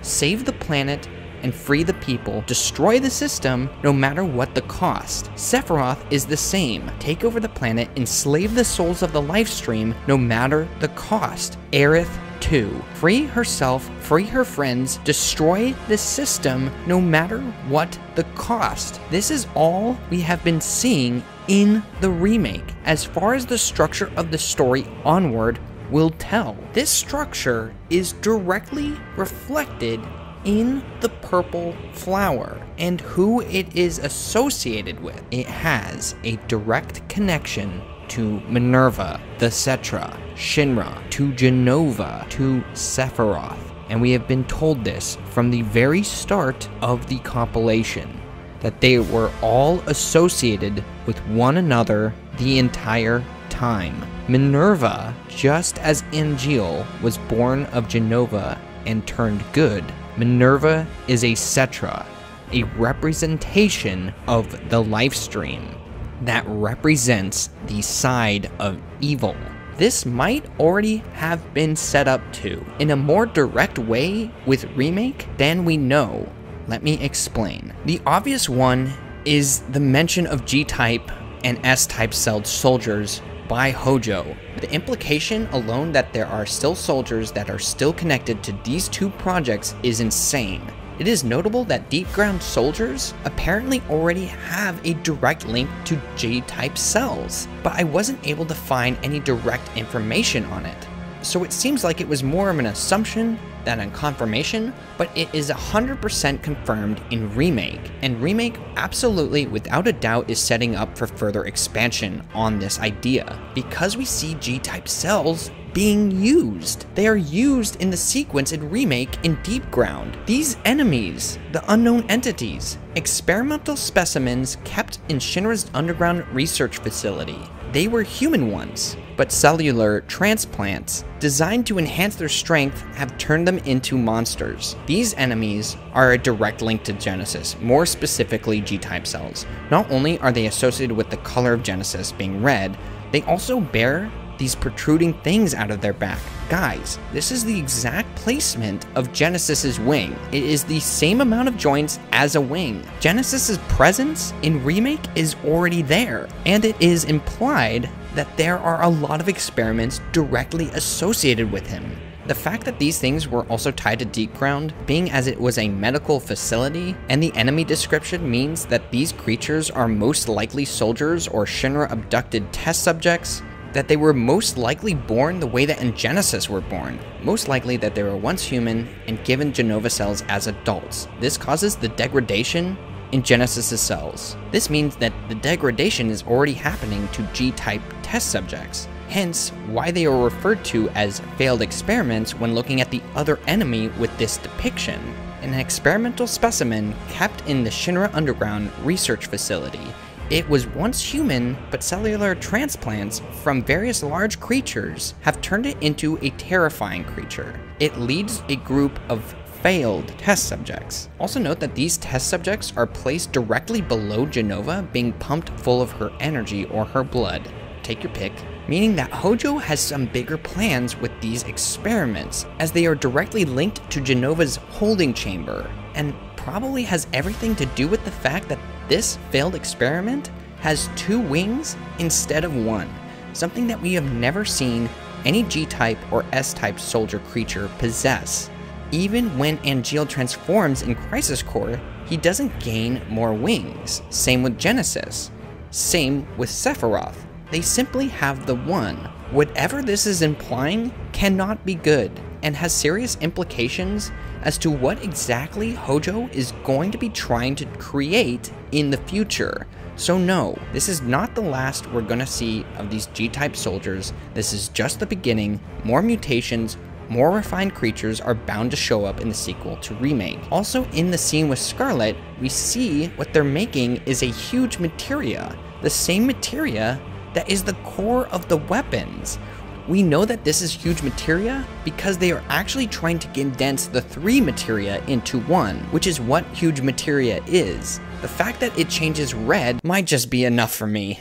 Speaker 1: save the planet and free the people, destroy the system no matter what the cost. Sephiroth is the same. Take over the planet, enslave the souls of the Lifestream no matter the cost. Aerith 2. Free herself, free her friends, destroy the system no matter what the cost. This is all we have been seeing in the remake, as far as the structure of the story onward will tell. This structure is directly reflected in the purple flower and who it is associated with. It has a direct connection to Minerva, the Cetra, Shinra, to Jenova, to Sephiroth. And we have been told this from the very start of the compilation, that they were all associated with one another the entire time. Minerva, just as Angeal was born of Jenova and turned good, Minerva is a Cetra, a representation of the Lifestream that represents the side of evil. This might already have been set up to, in a more direct way with Remake than we know. Let me explain. The obvious one is the mention of G-type and S-type celled soldiers by Hojo. The implication alone that there are still soldiers that are still connected to these two projects is insane. It is notable that Deep Ground soldiers apparently already have a direct link to G-type cells, but I wasn't able to find any direct information on it. So it seems like it was more of an assumption than a confirmation, but it is 100% confirmed in Remake, and Remake absolutely, without a doubt, is setting up for further expansion on this idea, because we see G-type cells being used. They are used in the sequence in Remake in Deep Ground. These enemies, the unknown entities, experimental specimens kept in Shinra's underground research facility. They were human ones, but cellular transplants designed to enhance their strength have turned them into monsters. These enemies are a direct link to Genesis, more specifically G-type cells. Not only are they associated with the color of Genesis being red, they also bear these protruding things out of their back. Guys, this is the exact placement of Genesis's wing. It is the same amount of joints as a wing. Genesis's presence in Remake is already there, and it is implied that there are a lot of experiments directly associated with him. The fact that these things were also tied to Deep Ground, being as it was a medical facility, and the enemy description means that these creatures are most likely soldiers or Shinra abducted test subjects, that they were most likely born the way that in Genesis were born. Most likely that they were once human and given Jenova cells as adults. This causes the degradation in Genesis's cells. This means that the degradation is already happening to G-type test subjects. Hence, why they are referred to as failed experiments when looking at the other enemy with this depiction. An experimental specimen kept in the Shinra Underground research facility. It was once human, but cellular transplants from various large creatures have turned it into a terrifying creature. It leads a group of failed test subjects. Also note that these test subjects are placed directly below Jenova, being pumped full of her energy or her blood. Take your pick. Meaning that Hojo has some bigger plans with these experiments, as they are directly linked to Jenova's holding chamber, and probably has everything to do with the fact that this failed experiment has 2 wings instead of 1, something that we have never seen any G-type or S-type soldier creature possess. Even when Angeal transforms in Crisis Core, he doesn't gain more wings. Same with Genesis. Same with Sephiroth. They simply have the 1. Whatever this is implying cannot be good, and has serious implications as to what exactly Hojo is going to be trying to create in the future. So no, this is not the last we're gonna see of these G-type soldiers. This is just the beginning. More mutations, more refined creatures are bound to show up in the sequel to Remake. Also in the scene with Scarlet, we see what they're making is a huge materia. The same materia that is the core of the weapons. We know that this is huge materia because they are actually trying to condense the 3 materia into 1, which is what huge materia is. The fact that it changes red might just be enough for me.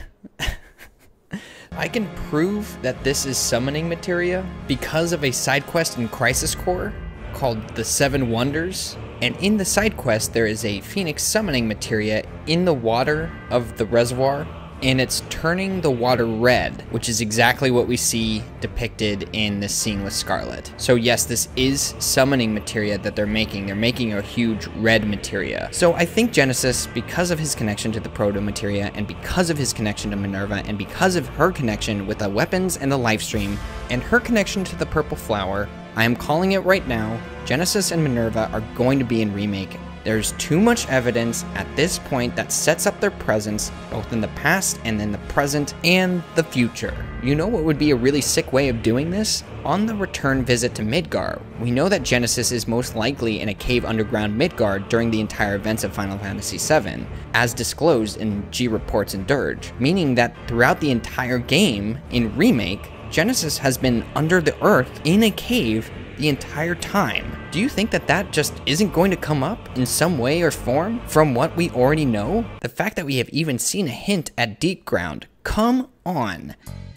Speaker 1: I can prove that this is summoning materia because of a side quest in Crisis Core called the Seven Wonders, and in the side quest there is a Phoenix summoning materia in the water of the reservoir, and it's turning the water red, which is exactly what we see depicted in the scene with Scarlet. So yes, this is summoning materia that they're making. They're making a huge red materia. So I think Genesis, because of his connection to the proto materia, and because of his connection to Minerva, and because of her connection with the weapons and the Lifestream, and her connection to the purple flower, I am calling it right now, Genesis and Minerva are going to be in Remake. There's too much evidence at this point that sets up their presence both in the past and in the present and the future. You know what would be a really sick way of doing this? On the return visit to Midgar, we know that Genesis is most likely in a cave underground Midgar during the entire events of Final Fantasy VII, as disclosed in G-Reports and Dirge, meaning that throughout the entire game in Remake, Genesis has been under the earth in a cave the entire time. Do you think that that just isn't going to come up in some way or form from what we already know? The fact that we have even seen a hint at Deepground, come on.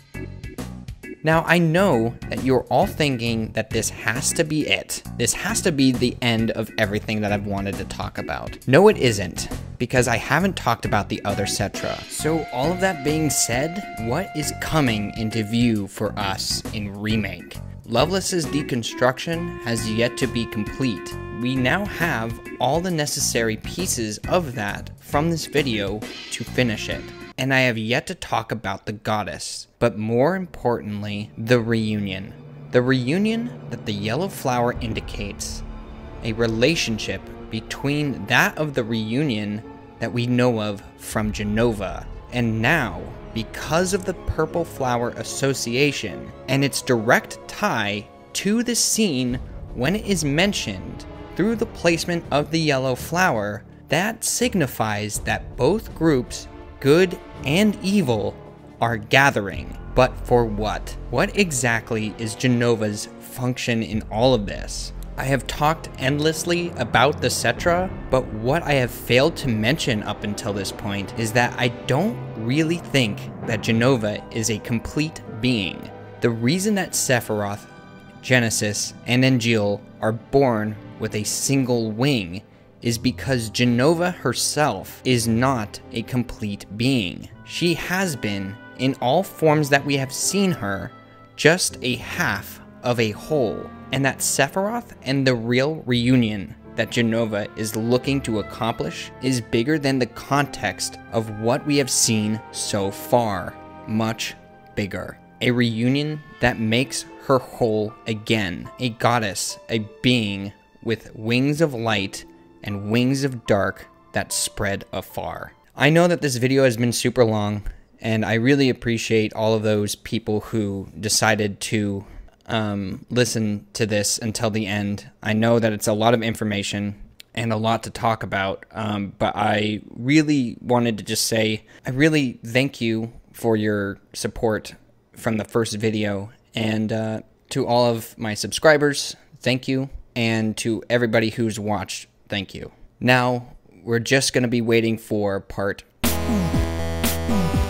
Speaker 1: Now, I know that you're all thinking that this has to be it. This has to be the end of everything that I've wanted to talk about. No, it isn't, because I haven't talked about the other Cetra. So all of that being said, what is coming into view for us in Remake? Loveless's deconstruction has yet to be complete. We now have all the necessary pieces of that from this video to finish it. And I have yet to talk about the goddess, but more importantly, the reunion. The reunion that the yellow flower indicates, a relationship between that of the reunion that we know of from Jenova, and now, because of the purple flower association and its direct tie to the scene when it is mentioned through the placement of the yellow flower, that signifies that both groups, good and evil, are gathering. But for what? What exactly is Jenova's function in all of this? I have talked endlessly about the Cetra, but what I have failed to mention up until this point is that I don't really think that Jenova is a complete being. The reason that Sephiroth, Genesis, and Angeal are born with a single wing is because Jenova herself is not a complete being. She has been, in all forms that we have seen her, just a half of a whole. And that Sephiroth and the real reunion that Jenova is looking to accomplish is bigger than the context of what we have seen so far. Much bigger. A reunion that makes her whole again. A goddess, a being with wings of light and wings of dark that spread afar. I know that this video has been super long, and I really appreciate all of those people who decided to listen to this until the end. I know that it's a lot of information and a lot to talk about, but I really wanted to just say I really thank you for your support from the first video, and to all of my subscribers, thank you, and to everybody who's watched, thank you. Now we're just going to be waiting for part